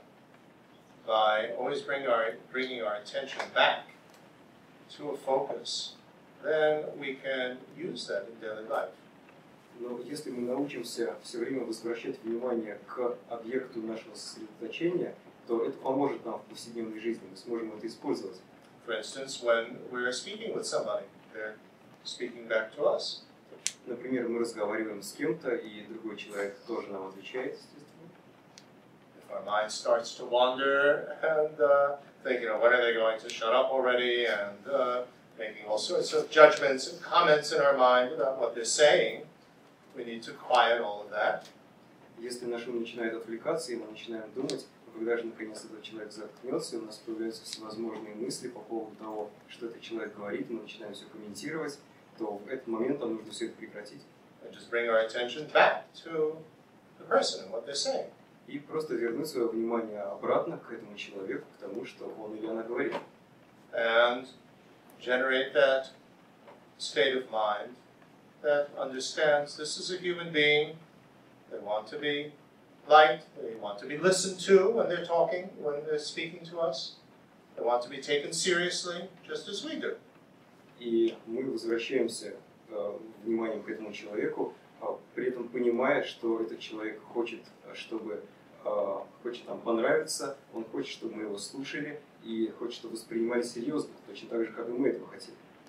Speaker 2: by always bringing our attention back to a focus, then we can use that in daily life.
Speaker 1: Но если мы научимся все время возвращать внимание к объекту нашего сосредоточения, то это поможет нам в повседневной жизни, мы сможем это использовать.
Speaker 2: For instance, when we're speaking with somebody, they're speaking back to us.
Speaker 1: Например, мы разговариваем с кем-то, и другой человек тоже нам отвечает, естественно.
Speaker 2: If our mind starts to wander and think, when are they going to shut up already, and making all sorts of judgments and comments in our mind about what they're saying, we need to quiet all of that.
Speaker 1: Если наш ум начинает отвлекаться, и мы начинаем думать, когда же наконец этот человек заткнется, и у нас появляются всевозможные мысли по поводу того, что этот человек говорит, и мы начинаем все комментировать, то в этот момент нам нужно все это прекратить.
Speaker 2: And just bring our attention back to the person and what they're saying.
Speaker 1: И просто вернуть свое внимание обратно к этому человеку, к тому, что он или она говорит.
Speaker 2: And generate that state of mind that understands this is a human being. They want to be liked, they want to be listened to when they're talking, when they're speaking to us. They want to be taken seriously, just as we do.
Speaker 1: И мы возвращаемся вниманием к этому человеку, при этом понимая, что этот человек хочет, хочет нам понравиться, он хочет, чтобы мы его слушали, и хочет, чтобы воспринимали серьезно, точно так же, как и мы этого хотим.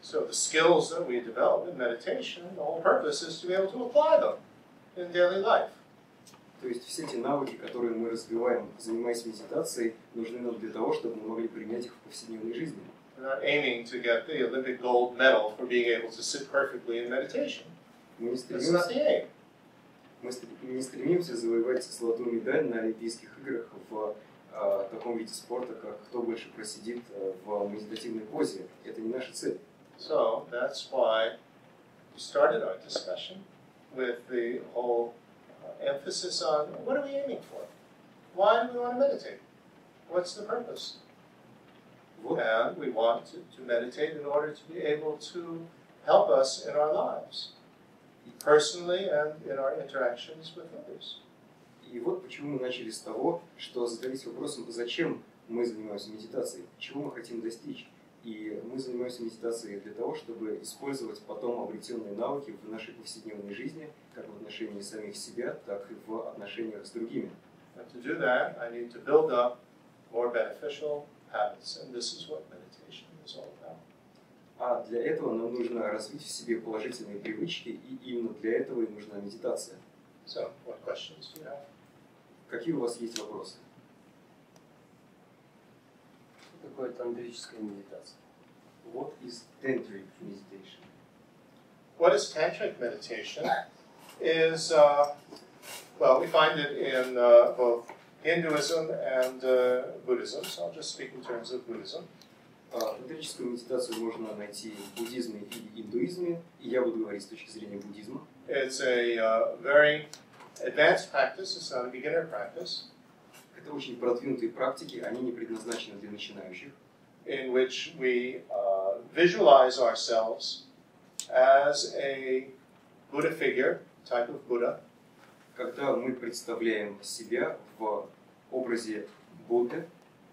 Speaker 2: So the skills that we develop in meditation, the whole purpose is to be able to apply them in daily life.
Speaker 1: То есть все эти навыки, которые мы развиваем, занимаясь медитацией, нужны нам для того, чтобы мы могли применять их в повседневной жизни.
Speaker 2: We're not aiming to get the Olympic gold medal for being able to sit perfectly in meditation.
Speaker 1: Мы не
Speaker 2: That's not the aim.
Speaker 1: не стремимся завоевать золотую медаль на Олимпийских играх в таком виде спорта, как кто больше просидит в медитативной позе. Это не наша цель.
Speaker 2: So that's why we started our discussion with the whole emphasis on what are we aiming for? Why do we want to meditate? What's the purpose?
Speaker 1: Вот.
Speaker 2: And we want to meditate in order to be able to help us in our lives, personally and in our interactions with others.
Speaker 1: И вот почему мы начали с того, что задались вопросом, зачем мы занимаемся медитацией, чего мы хотим достичь. И мы занимаемся медитацией для того, чтобы использовать потом обретенные навыки в нашей повседневной жизни, как в отношении самих себя, так и в отношениях с другими.
Speaker 2: And to do that, I need to build up more beneficial habits, and this is what meditation is all about.
Speaker 1: А для этого нам нужно развить в себе положительные привычки, и именно для этого и нужна медитация.
Speaker 2: So, what questions do you have?
Speaker 1: Какие у вас есть вопросы?
Speaker 3: Что такое тантрическая медитация?
Speaker 1: What is tantric meditation?
Speaker 2: What is tantric meditation? Is well, we find it in both Hinduism and Buddhism. So I'll just speak in terms of Buddhism.
Speaker 1: Тантрическую медитацию можно найти в буддизме и индуизме, и я буду говорить с точки зрения буддизма.
Speaker 2: It's a very advanced practice. It's not a beginner practice.
Speaker 1: Это очень продвинутые практики, они не предназначены для начинающих.
Speaker 2: In which we visualize ourselves as a Buddha figure, type of Buddha.
Speaker 1: Когда мы представляем себя в образе Будды,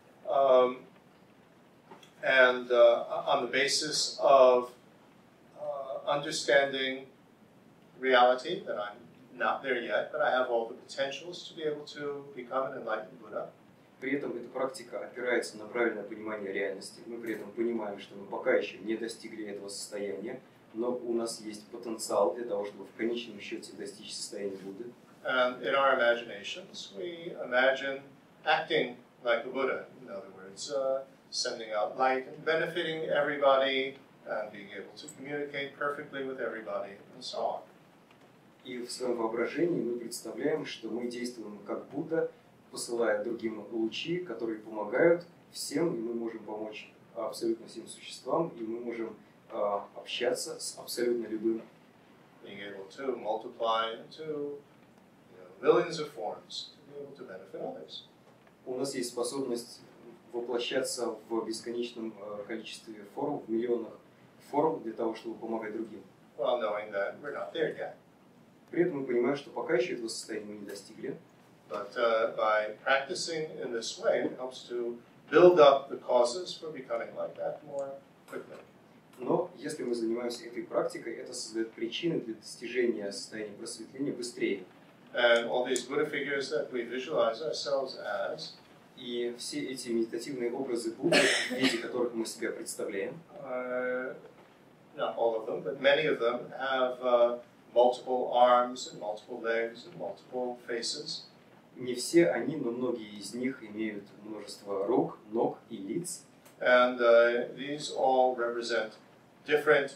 Speaker 2: and on the basis of understanding reality, that I'm not there yet, but I have all the potentials to be able to become an enlightened Buddha.
Speaker 1: при этом эта практика опирается на правильное понимание реальности. Мы при этом понимаем, что мы пока еще не достигли этого состояния, но у нас есть потенциал для того, чтобы в конечном счете достичь состояния Будды.
Speaker 2: And in our imaginations, we imagine acting like a Buddha. In other words, sending out light and benefiting everybody, and being able to communicate perfectly with everybody, and so on.
Speaker 1: И в своем воображении мы представляем, что мы действуем как Будда, посылая другим лучи, которые помогают всем, и мы можем помочь абсолютно всем существам, и мы можем общаться с абсолютно любым.
Speaker 2: Being able to multiply into millions of forms to be able to benefit others.
Speaker 1: У нас есть способность воплощаться в бесконечном количестве форм, в миллионах форм для того, чтобы помогать другим.
Speaker 2: Well, knowing that we're not there yet.
Speaker 1: При этом мы понимаем, что пока еще этого состояния мы не достигли.
Speaker 2: But by practicing in this way, it helps to build up the causes for becoming like that more quickly.
Speaker 1: Но если мы занимаемся этой практикой, это создает причины для достижения состояния просветления быстрее.
Speaker 2: And all these Buddha figures that we visualize ourselves as,
Speaker 1: И все эти медитативные образы Будды, в виде которых мы себя представляем,
Speaker 2: not all of them, but many of them have multiple arms and multiple legs and multiple faces.
Speaker 1: не все они, но многие из них имеют множество рук, ног и лиц.
Speaker 2: And these all represent different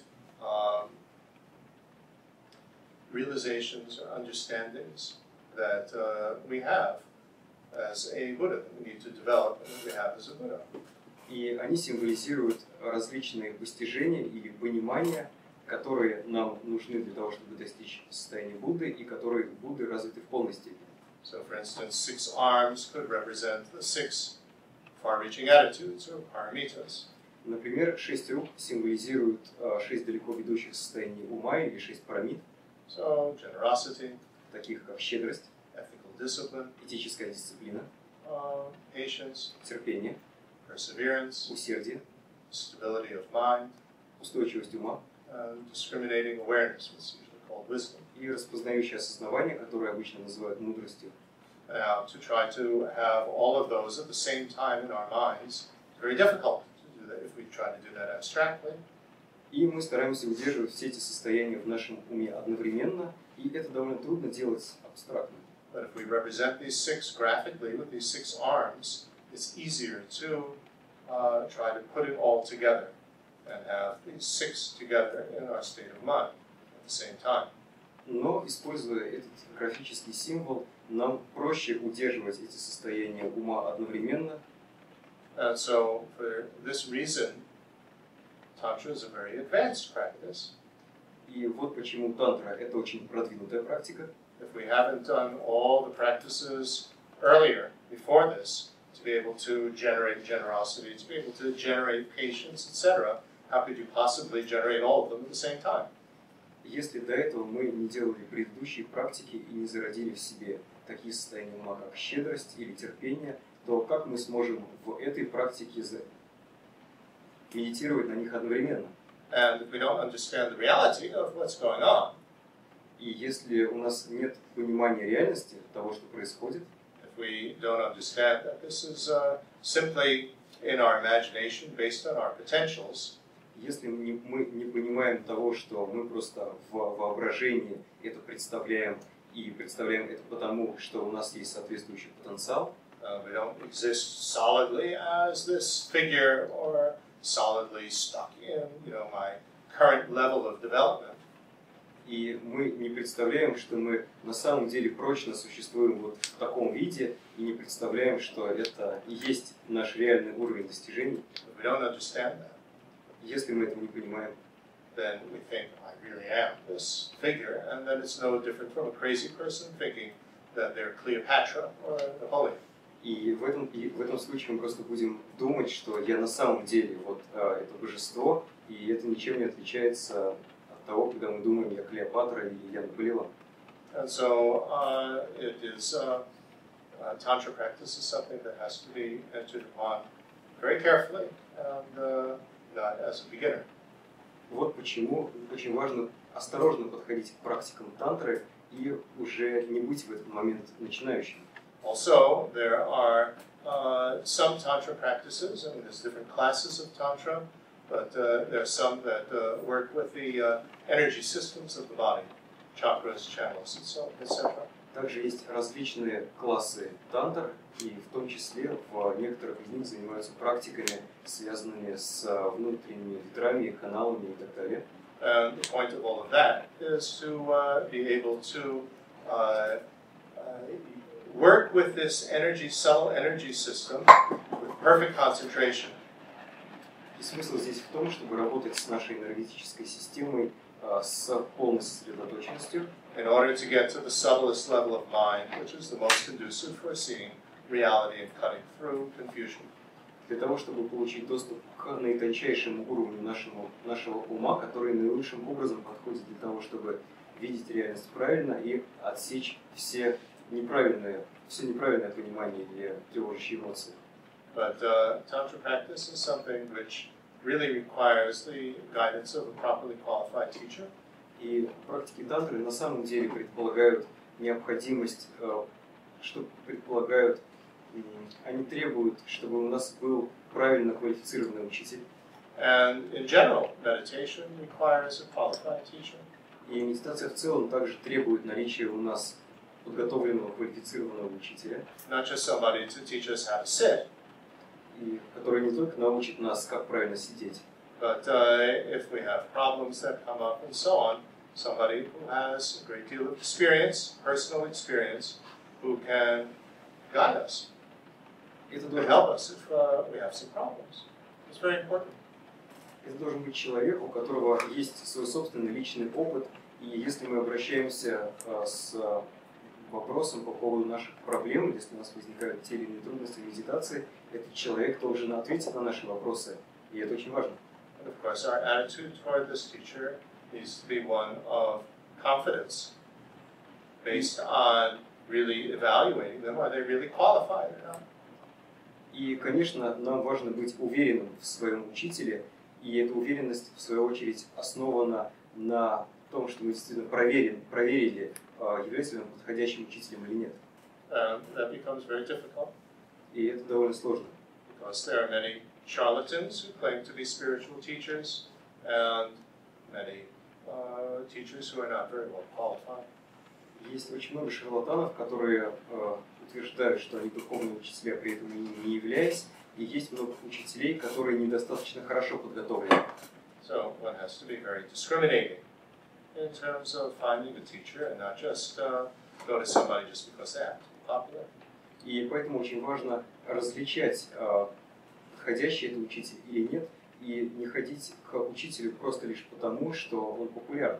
Speaker 2: realizations or understandings that we have as a Buddha, that we need to develop and that we have as a Buddha.
Speaker 1: И они символизируют различные постижения или понимания, которые нам нужны для того, чтобы достичь состояния Будды, и которые Будды развиты в полной степени.
Speaker 2: So, for instance, 6 arms could represent the 6 far-reaching attitudes or paramitas.
Speaker 1: Например, 6 рук символизируют 6 далеко ведущих состояний ума или 6 парамид,
Speaker 2: So, generosity,
Speaker 1: таких как щедрость,
Speaker 2: ethical discipline,
Speaker 1: этическая дисциплина,
Speaker 2: patience,
Speaker 1: терпение,
Speaker 2: perseverance,
Speaker 1: усердие,
Speaker 2: stability of mind,
Speaker 1: устойчивость ума
Speaker 2: and discriminating awareness, what's usually called wisdom.
Speaker 1: и распознающее осознавание, которое обычно называют мудростью.
Speaker 2: Now, to try to have all of those at the same time in our minds, it's very difficult to do that if we try to do that abstractly.
Speaker 1: И мы стараемся удерживать все эти состояния в нашем уме одновременно, и это довольно трудно делать абстрактно.
Speaker 2: But if we represent these six graphically with these six arms, it's easier to try to put it all together and have these six together in our state of mind at the same time.
Speaker 1: Но, используя этот графический символ, нам проще удерживать эти состояния ума одновременно.
Speaker 2: And so, for this reason, Tantra is a very advanced practice.
Speaker 1: И вот почему тантра – это очень продвинутая практика.
Speaker 2: If we haven't done all the practices earlier, before this, to be able to generate generosity, to be able to generate patience, etc., how could you possibly generate all of them at the same time?
Speaker 1: Если до этого мы не делали предыдущие практики и не зародили в себе такие состояния ума, как щедрость или терпение, то как мы сможем в этой практике медитировать на них одновременно?
Speaker 2: And if we don't understand the reality of what's going on,
Speaker 1: И если у нас нет понимания реальности того, что происходит,
Speaker 2: if we don't understand that this is simply in our imagination based on our potentials,
Speaker 1: если мы не понимаем того, что мы просто в воображении это представляем, и представляем это потому, что у нас есть соответствующий потенциал,
Speaker 2: we don't exist solidly as this figure or solidly stuck in, my current level of development.
Speaker 1: и мы не представляем, что мы на самом деле прочно существуем вот в таком виде, и не представляем, что это и есть наш реальный уровень достижений.
Speaker 2: If we don't understand that,
Speaker 1: Если мы этого не понимаем,
Speaker 2: then we think, I really am this figure, and then it's no different from a crazy person thinking that they're Cleopatra or Napoleon.
Speaker 1: и в этом случае мы просто будем думать, что я на самом деле вот это божество, и это ничем не отличается от того, когда мы думаем, я Клеопатра или я Наполеон.
Speaker 2: And so it is, Tantra practice is something that has to be entered upon very carefully and not as a beginner.
Speaker 1: Вот почему очень важно осторожно подходить к практикам тантры и уже не быть в этот момент начинающим.
Speaker 2: Also, there are some Tantra practices, and there's different classes of Tantra, but there are some that work with the energy systems of the body, chakras, channels, and so, etc.
Speaker 1: Также есть различные классы тантр, и в том числе в некоторых из них занимаются практиками, связанными с внутренними ветрами, каналами и так далее.
Speaker 2: And the point of all of that is to be able to work with this energy, subtle energy system with perfect concentration.
Speaker 1: И смысл здесь в том, чтобы работать с нашей энергетической системой с полной сосредоточенностью,
Speaker 2: In order to get to the subtlest level of mind, which is the most conducive for seeing reality and cutting through confusion.
Speaker 1: для того, чтобы получить доступ к наитончайшему уровню нашего ума, который наилучшим образом подходит для того, чтобы видеть реальность правильно и отсечь все неправильное понимание или тревожащие эмоции.
Speaker 2: But Tantra practice is something which really requires the guidance of a properly qualified teacher.
Speaker 1: И практики тантры на самом деле предполагают необходимость, они требуют, чтобы у нас был правильно квалифицированный учитель.
Speaker 2: And in general, meditation requires a qualified teacher.
Speaker 1: И медитация в целом также требует наличия у нас подготовленного квалифицированного учителя,
Speaker 2: Not just somebody to teach us how to sit,
Speaker 1: и который не только научит нас, как правильно сидеть,
Speaker 2: but if we have problems that come up and so on, somebody who has a great deal of experience, personal experience, who can guide us,
Speaker 1: это
Speaker 2: to help us if we have some problems. It's very important.
Speaker 1: это должен быть человек, у которого есть свой собственный личный опыт, и если мы обращаемся с вопросом по поводу наших проблем, если у нас возникают те или иные трудности в медитации, этот человек должен ответить на наши вопросы, и это очень важно.
Speaker 2: And of course, our attitude toward this teacher needs to be one of confidence, based on really evaluating them. Are they really qualified or not?
Speaker 1: И, конечно, нам важно быть уверенным в своем учителе, и эта уверенность, в свою очередь, основана на том, что мы действительно проверили, является ли он подходящим учителем или нет.
Speaker 2: That becomes very difficult,
Speaker 1: И это довольно сложно.
Speaker 2: because there are many charlatans who claim to be spiritual teachers, and many teachers who are not very well qualified.
Speaker 1: Есть очень много шарлатанов, которые утверждают, что они духовные учителя, при этом не являясь, и есть много учителей, которые недостаточно хорошо подготовлены.
Speaker 2: So one has to be very discriminating in terms of finding a teacher and not just go to somebody just because they happen to be popular.
Speaker 1: И поэтому очень важно различать, подходящий это учитель или нет, и не ходить к учителю просто лишь потому, что он популярен.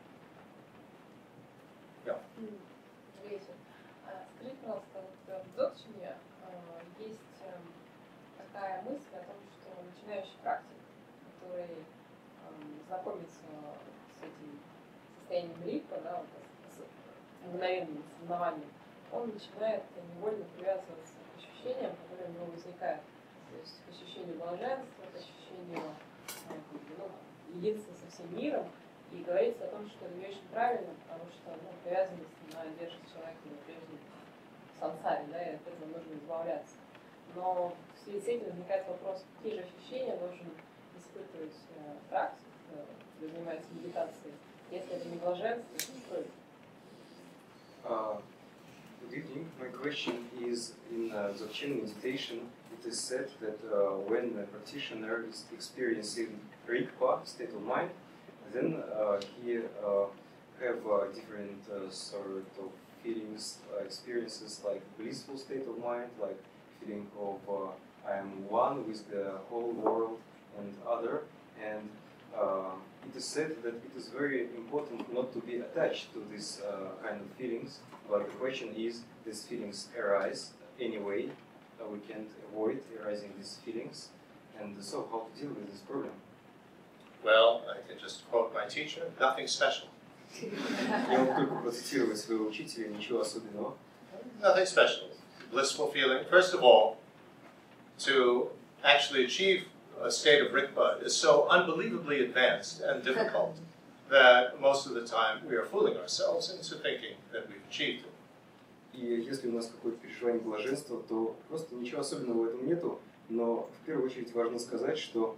Speaker 4: Скажите, пожалуйста, в дзогчине есть такая мысль о том, что начинающий практик, который знакомится с этим состоянием ритма, да, с мгновенным осознаванием, он начинает невольно привязываться к ощущениям, которые у него возникают. То есть к ощущению блаженства, к ощущению единства со всем миром. И говорится о том, что это не очень правильно, потому что привязанность она держит человека на прежнем сансаре, да, и от этого нужно избавляться. Но в связи с этим возникает вопрос, какие же ощущения должен испытывать практик, который занимается медитацией, если это не блаженство, то что это?
Speaker 1: Good evening. My question is, in Dzogchen meditation, it is said that when a practitioner is experiencing Rigpa, state of mind, then he have different sort of feelings, experiences like blissful state of mind, like feeling of I am one with the whole world and other. And it is said that it is very important not to be attached to this kind of feelings. But the question is, these feelings arise anyway. We can't avoid arising these feelings. And so, how to deal with this problem?
Speaker 2: Well, I can just quote my teacher, nothing special.
Speaker 1: Я могу только процитировать своего учителя, ничего особенного.
Speaker 2: Nothing special. Blissful feeling. First of all, to actually achieve a state of Rigpa is so unbelievably advanced and difficult that most of the time we are fooling ourselves into thinking that we've achieved it.
Speaker 1: И если у нас какое-то переживание блаженства, то просто ничего особенного в этом нету. Но в первую очередь важно сказать, что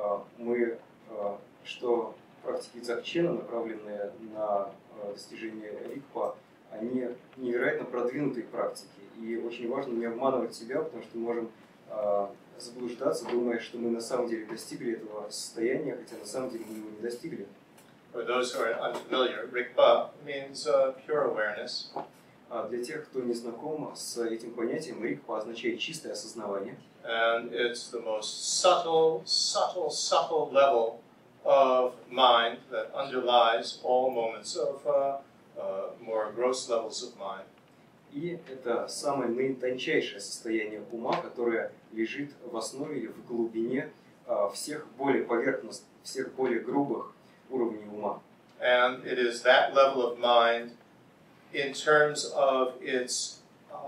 Speaker 1: что практики дзогчена, направленные на достижение рикпа, они невероятно продвинутые практики. И очень важно не обманывать себя, потому что мы можем заблуждаться, думая, что мы на самом деле достигли этого состояния, хотя на самом деле мы его не достигли.
Speaker 2: For those who are unfamiliar, Rigpa means pure awareness.
Speaker 1: Для тех, кто не знаком с этим понятием, рикпа означает чистое осознавание.
Speaker 2: And it's the most subtle level of mind that underlies all moments of more gross levels of mind.
Speaker 1: И это самое наитончайшее состояние ума, которое лежит в основе или в глубине всех более поверхностных, всех более грубых уровней ума.
Speaker 2: And it is that level of mind in terms of its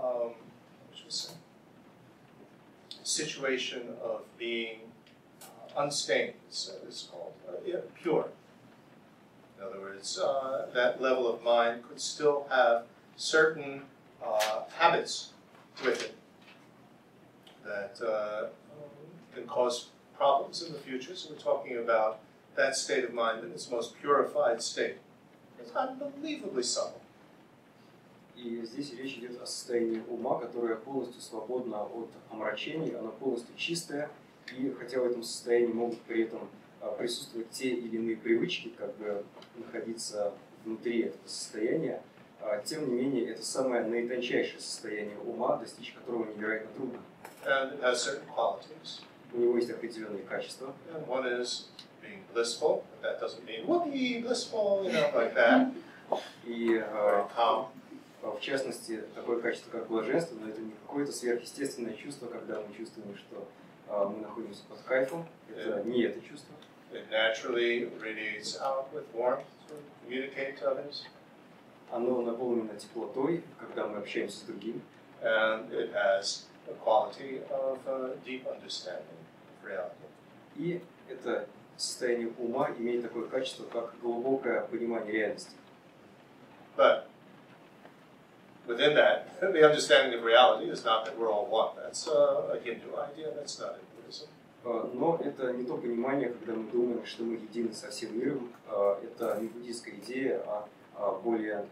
Speaker 2: situation of being unstained, so it's called, pure. In other words, that level of mind could still have certain habits with it that can cause problems in the future. So we're talking about that state of mind in its most purified state. It's unbelievably subtle.
Speaker 1: И здесь речь идет о состоянии ума, которое полностью свободно от омрачений, оно полностью чистое, и хотя в этом состоянии могут при этом присутствовать те или иные привычки, как бы находиться внутри этого состояния, тем не менее это самое наитончайшее состояние ума, достичь которого невероятно трудно.
Speaker 2: And it has certain qualities.
Speaker 1: У него есть определенные качества.
Speaker 2: And one is being blissful. That doesn't mean whoopee, blissful, like that.
Speaker 1: И
Speaker 2: Calm.
Speaker 1: в частности, такое качество, как блаженство, но это не какое-то сверхъестественное чувство, когда мы чувствуем, что мы находимся под кайфом. Это не это чувство.
Speaker 2: It naturally radiates out with warmth to communicate to others.
Speaker 1: Оно наполнено теплотой, когда мы общаемся с другим.
Speaker 2: And it has a quality of deep understanding of reality.
Speaker 1: И это состояние ума имеет такое качество, как глубокое понимание реальности.
Speaker 2: But within that, the understanding of reality is not that we're all one. That's a Hindu idea. That's not in Buddhism.
Speaker 1: Но это не то понимание, когда мы думаем, что мы едины со всем миром. Это не буддийская идея, а более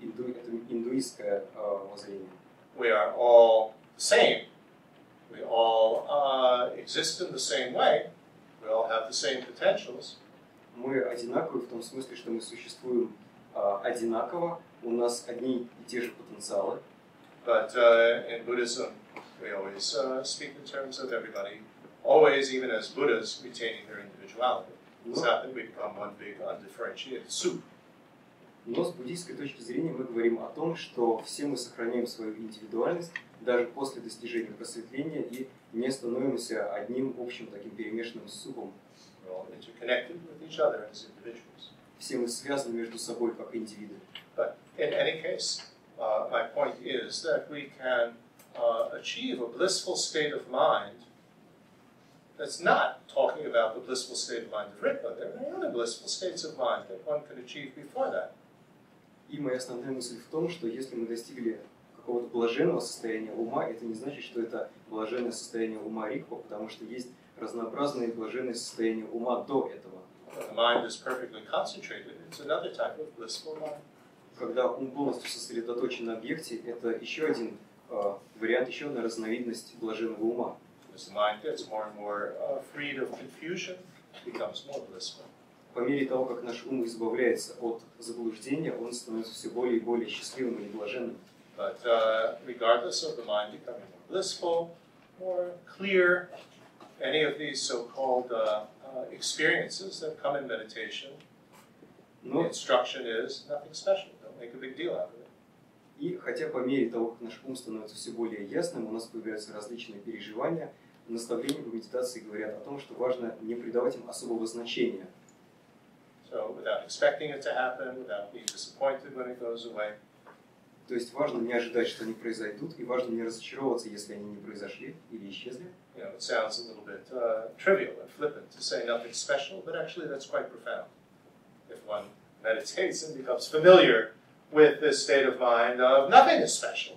Speaker 1: индуистское воззрение.
Speaker 2: We are all the same. We all exist in the same way. We all have the same potentials.
Speaker 1: Мы одинаковы в том смысле, что мы существуем одинаково, у нас одни и те же потенциалы.
Speaker 2: But in Buddhism, we always speak in terms of everybody, always, even as Buddhas, retaining their individuality. It's not that we become one big undifferentiated soup.
Speaker 1: Но с буддийской точки зрения мы говорим о том, что все мы сохраняем свою индивидуальность даже после достижения просветления и не становимся одним общим таким перемешанным супом.
Speaker 2: We're all interconnected with each other as individuals.
Speaker 1: Все мы связаны между собой как индивиды.
Speaker 2: But in any case, my point is that we can achieve a blissful state of mind that's not talking about the blissful state of mind of Rigpa. There are other blissful states of mind that one can achieve before that.
Speaker 1: И моя основная мысль в том, что если мы достигли какого-то блаженного состояния ума, это не значит, что это блаженное состояние ума Ригпа, потому что есть разнообразные блаженные состояния ума до этого.
Speaker 2: When the mind is perfectly concentrated, it's another type of blissful mind.
Speaker 1: Когда ум полностью сосредоточен на объекте, это еще один вариант, еще одна разновидность блаженного ума.
Speaker 2: As the mind gets more and more freed of confusion, it becomes more blissful.
Speaker 1: По мере того, как наш ум избавляется от заблуждения, он становится все более и более счастливым или блаженным.
Speaker 2: But regardless of the mind becoming more blissful, more clear, any of these so-called experiences that come in meditation, the instruction is nothing special. Don't make a big deal out of it.
Speaker 1: И хотя по мере того, как наш ум становится все более ясным, у нас появляются различные переживания, наставления по медитации говорят о том, что важно не придавать им особого значения.
Speaker 2: So without expecting it to happen, without being disappointed when it goes away.
Speaker 1: То есть важно не ожидать, что они произойдут, и важно не разочаровываться, если они не произошли или исчезли.
Speaker 2: You know, it sounds a little bit trivial and flippant to say nothing special, but actually that's quite profound. If one meditates and becomes familiar with this state of mind of nothing is special.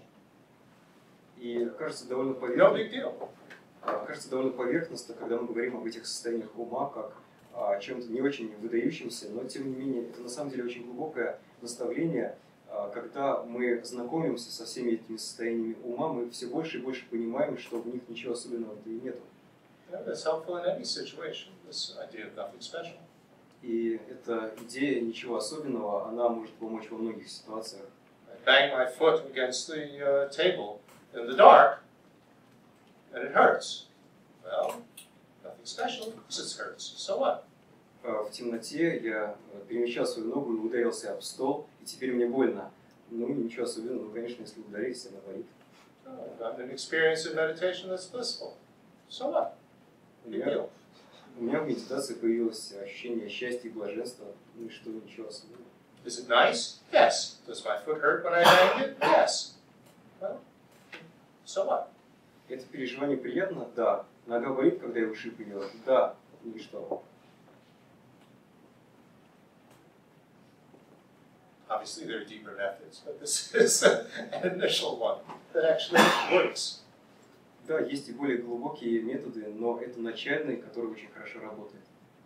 Speaker 1: И кажется довольно
Speaker 2: No big deal.
Speaker 1: Кажется довольно поверхностно, когда мы говорим об этих состояниях ума как о чем-то не очень выдающемся, но тем не менее это на самом деле очень глубокое наставление. Когда мы знакомимся со всеми этими состояниями ума, мы все больше и больше понимаем, что в них ничего особенного-то и нету.
Speaker 2: That's helpful in any situation, this idea of nothing special.
Speaker 1: И эта идея ничего особенного, она может помочь во многих ситуациях.
Speaker 2: I bang my foot against the table in the dark, and it hurts. Well, nothing special, because it hurts. So what?
Speaker 1: В темноте я перемещал свою ногу и ударился об стол, и теперь мне больно. Ну, ничего особенного, ну, конечно, если удариться, она болит.
Speaker 2: I've got an experience in meditation that's blissful. So what? Big deal.
Speaker 1: У меня в медитации появилось ощущение счастья и блаженства, ну и что, ничего особенного.
Speaker 2: Is it nice? Yes. Does my foot hurt when I bang it? Yes. Well, so what?
Speaker 1: Это переживание приятно? Да. Нога болит, когда я ушиб ее? Да. Ну и что?
Speaker 2: Obviously, there are deeper methods, but this is an initial one that actually works.
Speaker 1: Да, есть и более глубокие методы, но это начальный, который очень хорошо работает.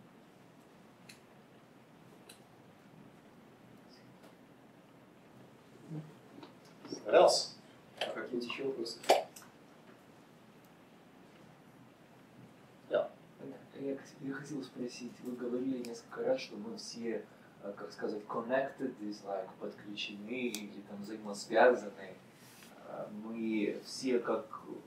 Speaker 2: What else?
Speaker 1: А какие-нибудь еще вопросы?
Speaker 5: Я хотел спросить, вы говорили несколько раз, что мы все, как сказать, connected, like, подключены или там взаимосвязаны. Мы все как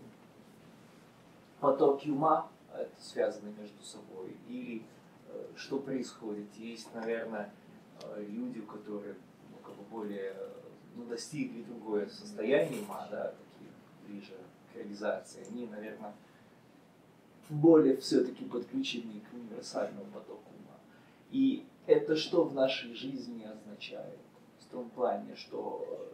Speaker 5: потоки ума связаны между собой. Или что происходит? Есть, наверное, люди, которые как бы более достигли другое состояние ума, да, такие ближе к реализации. Они, наверное, более все-таки подключены к универсальному потоку ума. И это что в нашей жизни означает? В том плане, что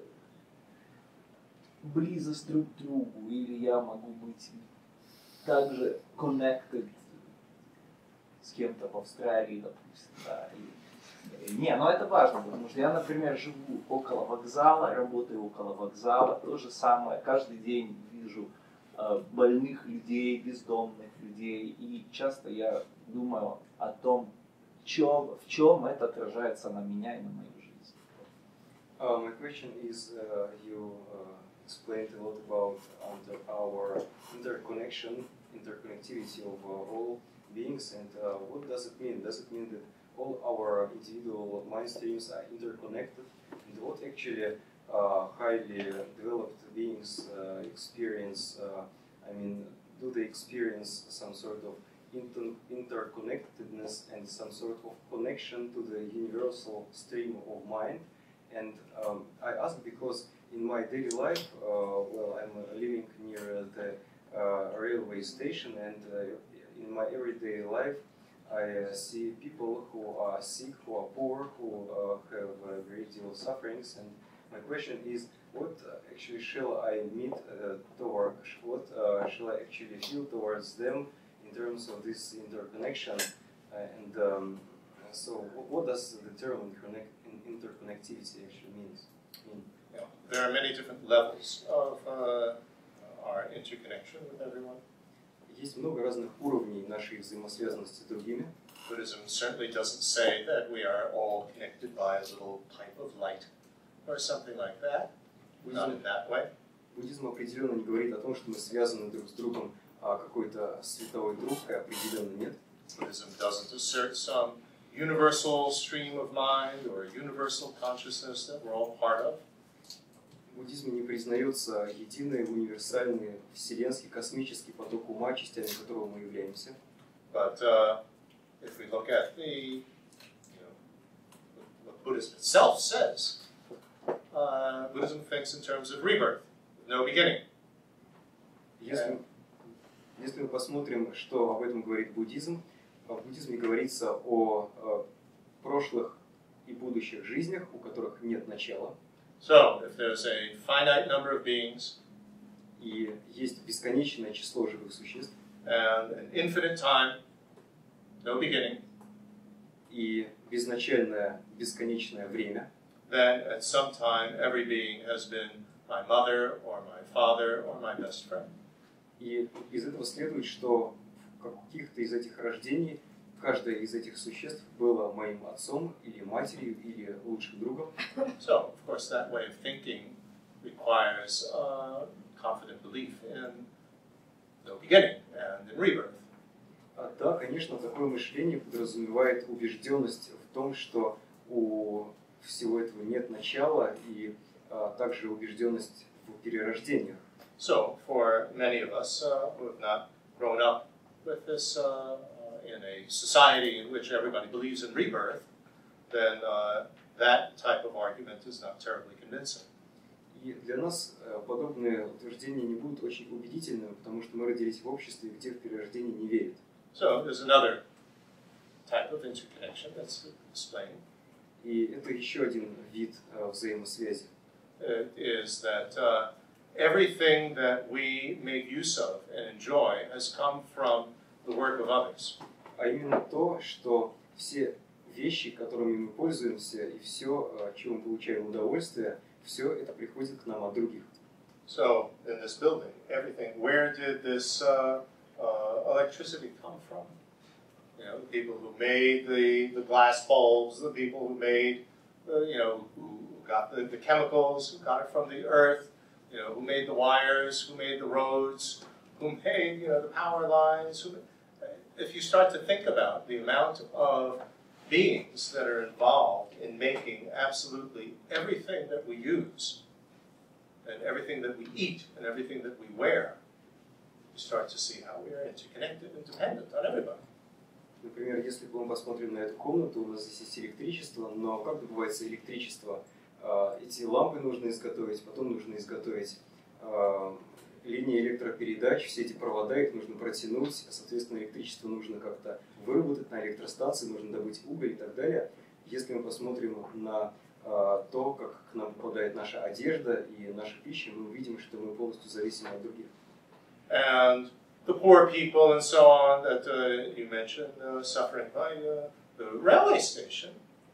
Speaker 5: близость друг к другу, или я могу быть также connected с кем-то в Австралии, допустим, да, не, но это важно, потому что я, например, живу около вокзала, работаю около вокзала, то же самое, каждый день вижу больных людей, бездомных людей. И часто я думаю о том, в чем это отражается на меня и на мою жизнь.
Speaker 1: My question is, you explained a lot about our interconnectivity of all beings, and what does it mean? Does it mean that all our individual mind streams are interconnected? And what actually highly developed beings experience? Do they experience some sort of interconnectedness and some sort of connection to the universal stream of mind? And I ask because in my daily life, I'm living near the railway station, and in my everyday life, I see people who are sick, who are poor, who have a great deal of sufferings. And my question is, what actually shall I meet toward? What shall I actually feel towards them in terms of this interconnection? So, what does the term interconnectivity actually mean?
Speaker 2: Yeah. There are many different levels of our interconnection with everyone.
Speaker 1: Есть много разных уровней нашей взаимосвязанности с другими.
Speaker 2: Buddhism certainly doesn't say that we are all connected by a little pipe of light or something like that. Not in that way.
Speaker 1: Буддизм определенно не говорит о том, что мы связаны друг с другом какой-то световой трубкой, определенно нет.
Speaker 2: Buddhism doesn't assert some universal stream of mind or universal consciousness that we're all part of.
Speaker 1: В буддизме не признается единый, универсальный, вселенский, космический поток ума, частями которого мы являемся.
Speaker 2: But if we look at what Buddhism itself says, Buddhism thinks in terms of rebirth, no beginning.
Speaker 1: Если мы посмотрим, что об этом говорит буддизм, в буддизме говорится о прошлых и будущих жизнях, у которых нет начала.
Speaker 2: So, if there's a finite number of beings,
Speaker 1: и есть бесконечное число живых существ,
Speaker 2: and an infinite time, no beginning,
Speaker 1: и безначальное, бесконечное время,
Speaker 2: then at some time every being has been my mother or my father or my best friend.
Speaker 1: И из этого следует, что в каких-то из этих рождений каждое из этих существ было моим отцом или матерью или лучшим другом.
Speaker 2: So, of course, that way of thinking requires confident belief in no beginning and in rebirth.
Speaker 1: Да, конечно, такое мышление подразумевает убежденность в том, что у всего этого нет начала, и также убежденность в перерождениях.
Speaker 2: So, for many of us who have not grown up with this in a society in which everybody believes in rebirth, then that type of argument is not terribly convincing.
Speaker 1: И для нас подобные утверждения не будут очень убедительными, потому что мы родились в обществе, где в перерождение не верят.
Speaker 2: So, there's another type of interconnection that's explained.
Speaker 1: И это еще один вид взаимосвязи.
Speaker 2: It is that everything that we make use of and enjoy has come from the work of others.
Speaker 1: А именно то, что все вещи, которыми мы пользуемся, и все, от чего мы получаем удовольствие, все это приходит к нам от других.
Speaker 2: So, in this building, everything, where did this electricity come from? You know, the people who made the glass bulbs, the people who made, who got the chemicals, who got it from the earth, who made the wires, who made the roads, who made, the power lines. If you start to think about the amount of beings that are involved in making absolutely everything that we use, and everything that we eat, and everything that we wear, you start to see how we are interconnected and dependent on everybody.
Speaker 1: Например, если мы посмотрим на эту комнату, у нас здесь есть электричество, но как добывается электричество? Эти лампы нужно изготовить, потом нужно изготовить линии электропередач, все эти провода, их нужно протянуть, соответственно, электричество нужно как-то выработать на электростанции, нужно добыть уголь и так далее. Если мы посмотрим на то, как к нам попадает наша одежда и наша пища, мы увидим, что мы полностью зависимы от других.
Speaker 2: And the poor people and so on that you mentioned suffering by the railway station,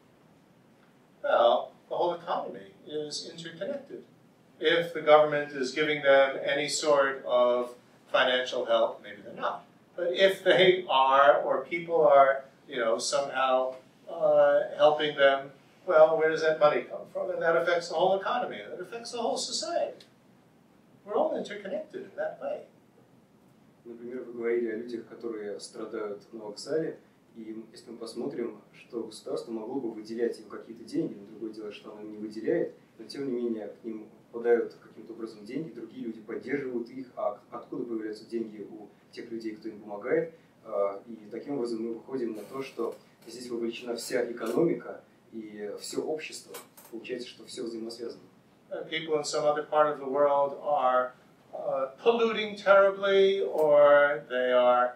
Speaker 2: well, the whole economy is interconnected. If the government is giving them any sort of financial help, maybe they're not. But if they are, or people are, somehow helping them, well, where does that money come from? And that affects the whole economy, and that affects the whole society. We're all interconnected in that way.
Speaker 1: Например, вы говорили о людях, которые страдают на вокзале, и если мы посмотрим, что государство могло бы выделять им какие-то деньги, но другое дело, что оно им не выделяет, но тем не менее к ним попадают каким-то образом деньги, другие люди поддерживают их, а откуда появляются деньги у тех людей, кто им помогает, и таким образом мы выходим на то, что здесь вовлечена вся экономика и все общество, получается, что все взаимосвязано.
Speaker 2: People in some other part of the world are polluting terribly, or they are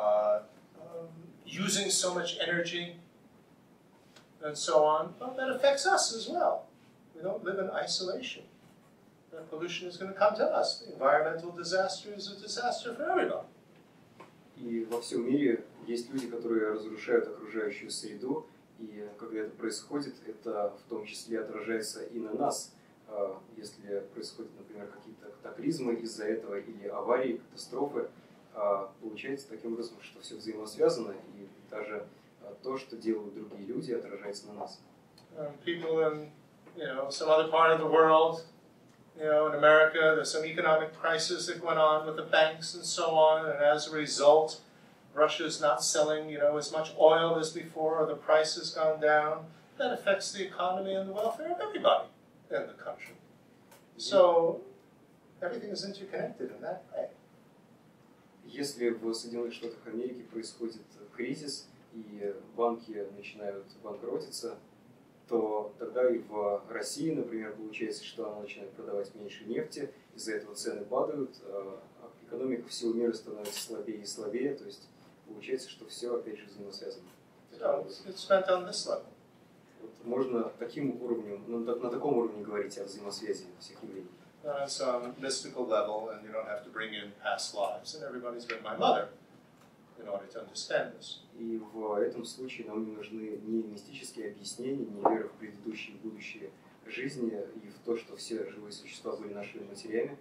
Speaker 2: using so much energy, and so on. Well, that affects us as well. We don't live in isolation. That pollution is going to come to us. The environmental disaster is a disaster for everybody.
Speaker 1: И во всем мире есть люди, которые разрушают окружающую среду, и когда это происходит, это в том числе отражается и на нас. Если происходят, например, какие-то катаклизмы из-за этого или аварии, катастрофы, получается таким образом, что все взаимосвязано, и даже то, что делают другие люди, отражается на нас.
Speaker 2: People in, some other part of the world, in America, there's some economic crisis that went on with the banks and so on, and as a result, Russia's not selling, as much oil as before, or the price has gone down. That affects the economy and the welfare of everybody in the country. So everything is interconnected in that way.
Speaker 1: Если в Соединенных Штатах Америки происходит кризис и банки начинают банкротиться, то тогда и в России, например, получается, что она начинает продавать меньше нефти, из-за этого цены падают, экономика всего мира становится слабее и слабее, то есть получается, что все опять же взаимосвязано.
Speaker 2: So it's meant on this level.
Speaker 1: Вот можно таким уровнем, на таком уровне говорить о взаимосвязи всех явлений.
Speaker 2: It's on a mystical level, and you don't have to bring in past lives. And everybody's been my mother in order to understand this.
Speaker 1: И в этом случае нам не нужны ни мистические объяснения, ни вера в предыдущие и будущие жизни, и в то, что все живые существа были нашими матерями.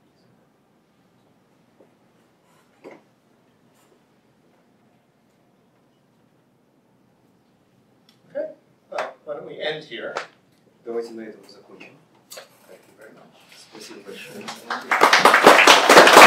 Speaker 2: Okay, well, why don't we end here?
Speaker 1: Давайте на этом закончим.
Speaker 2: Thank you very much.
Speaker 1: Спасибо большое.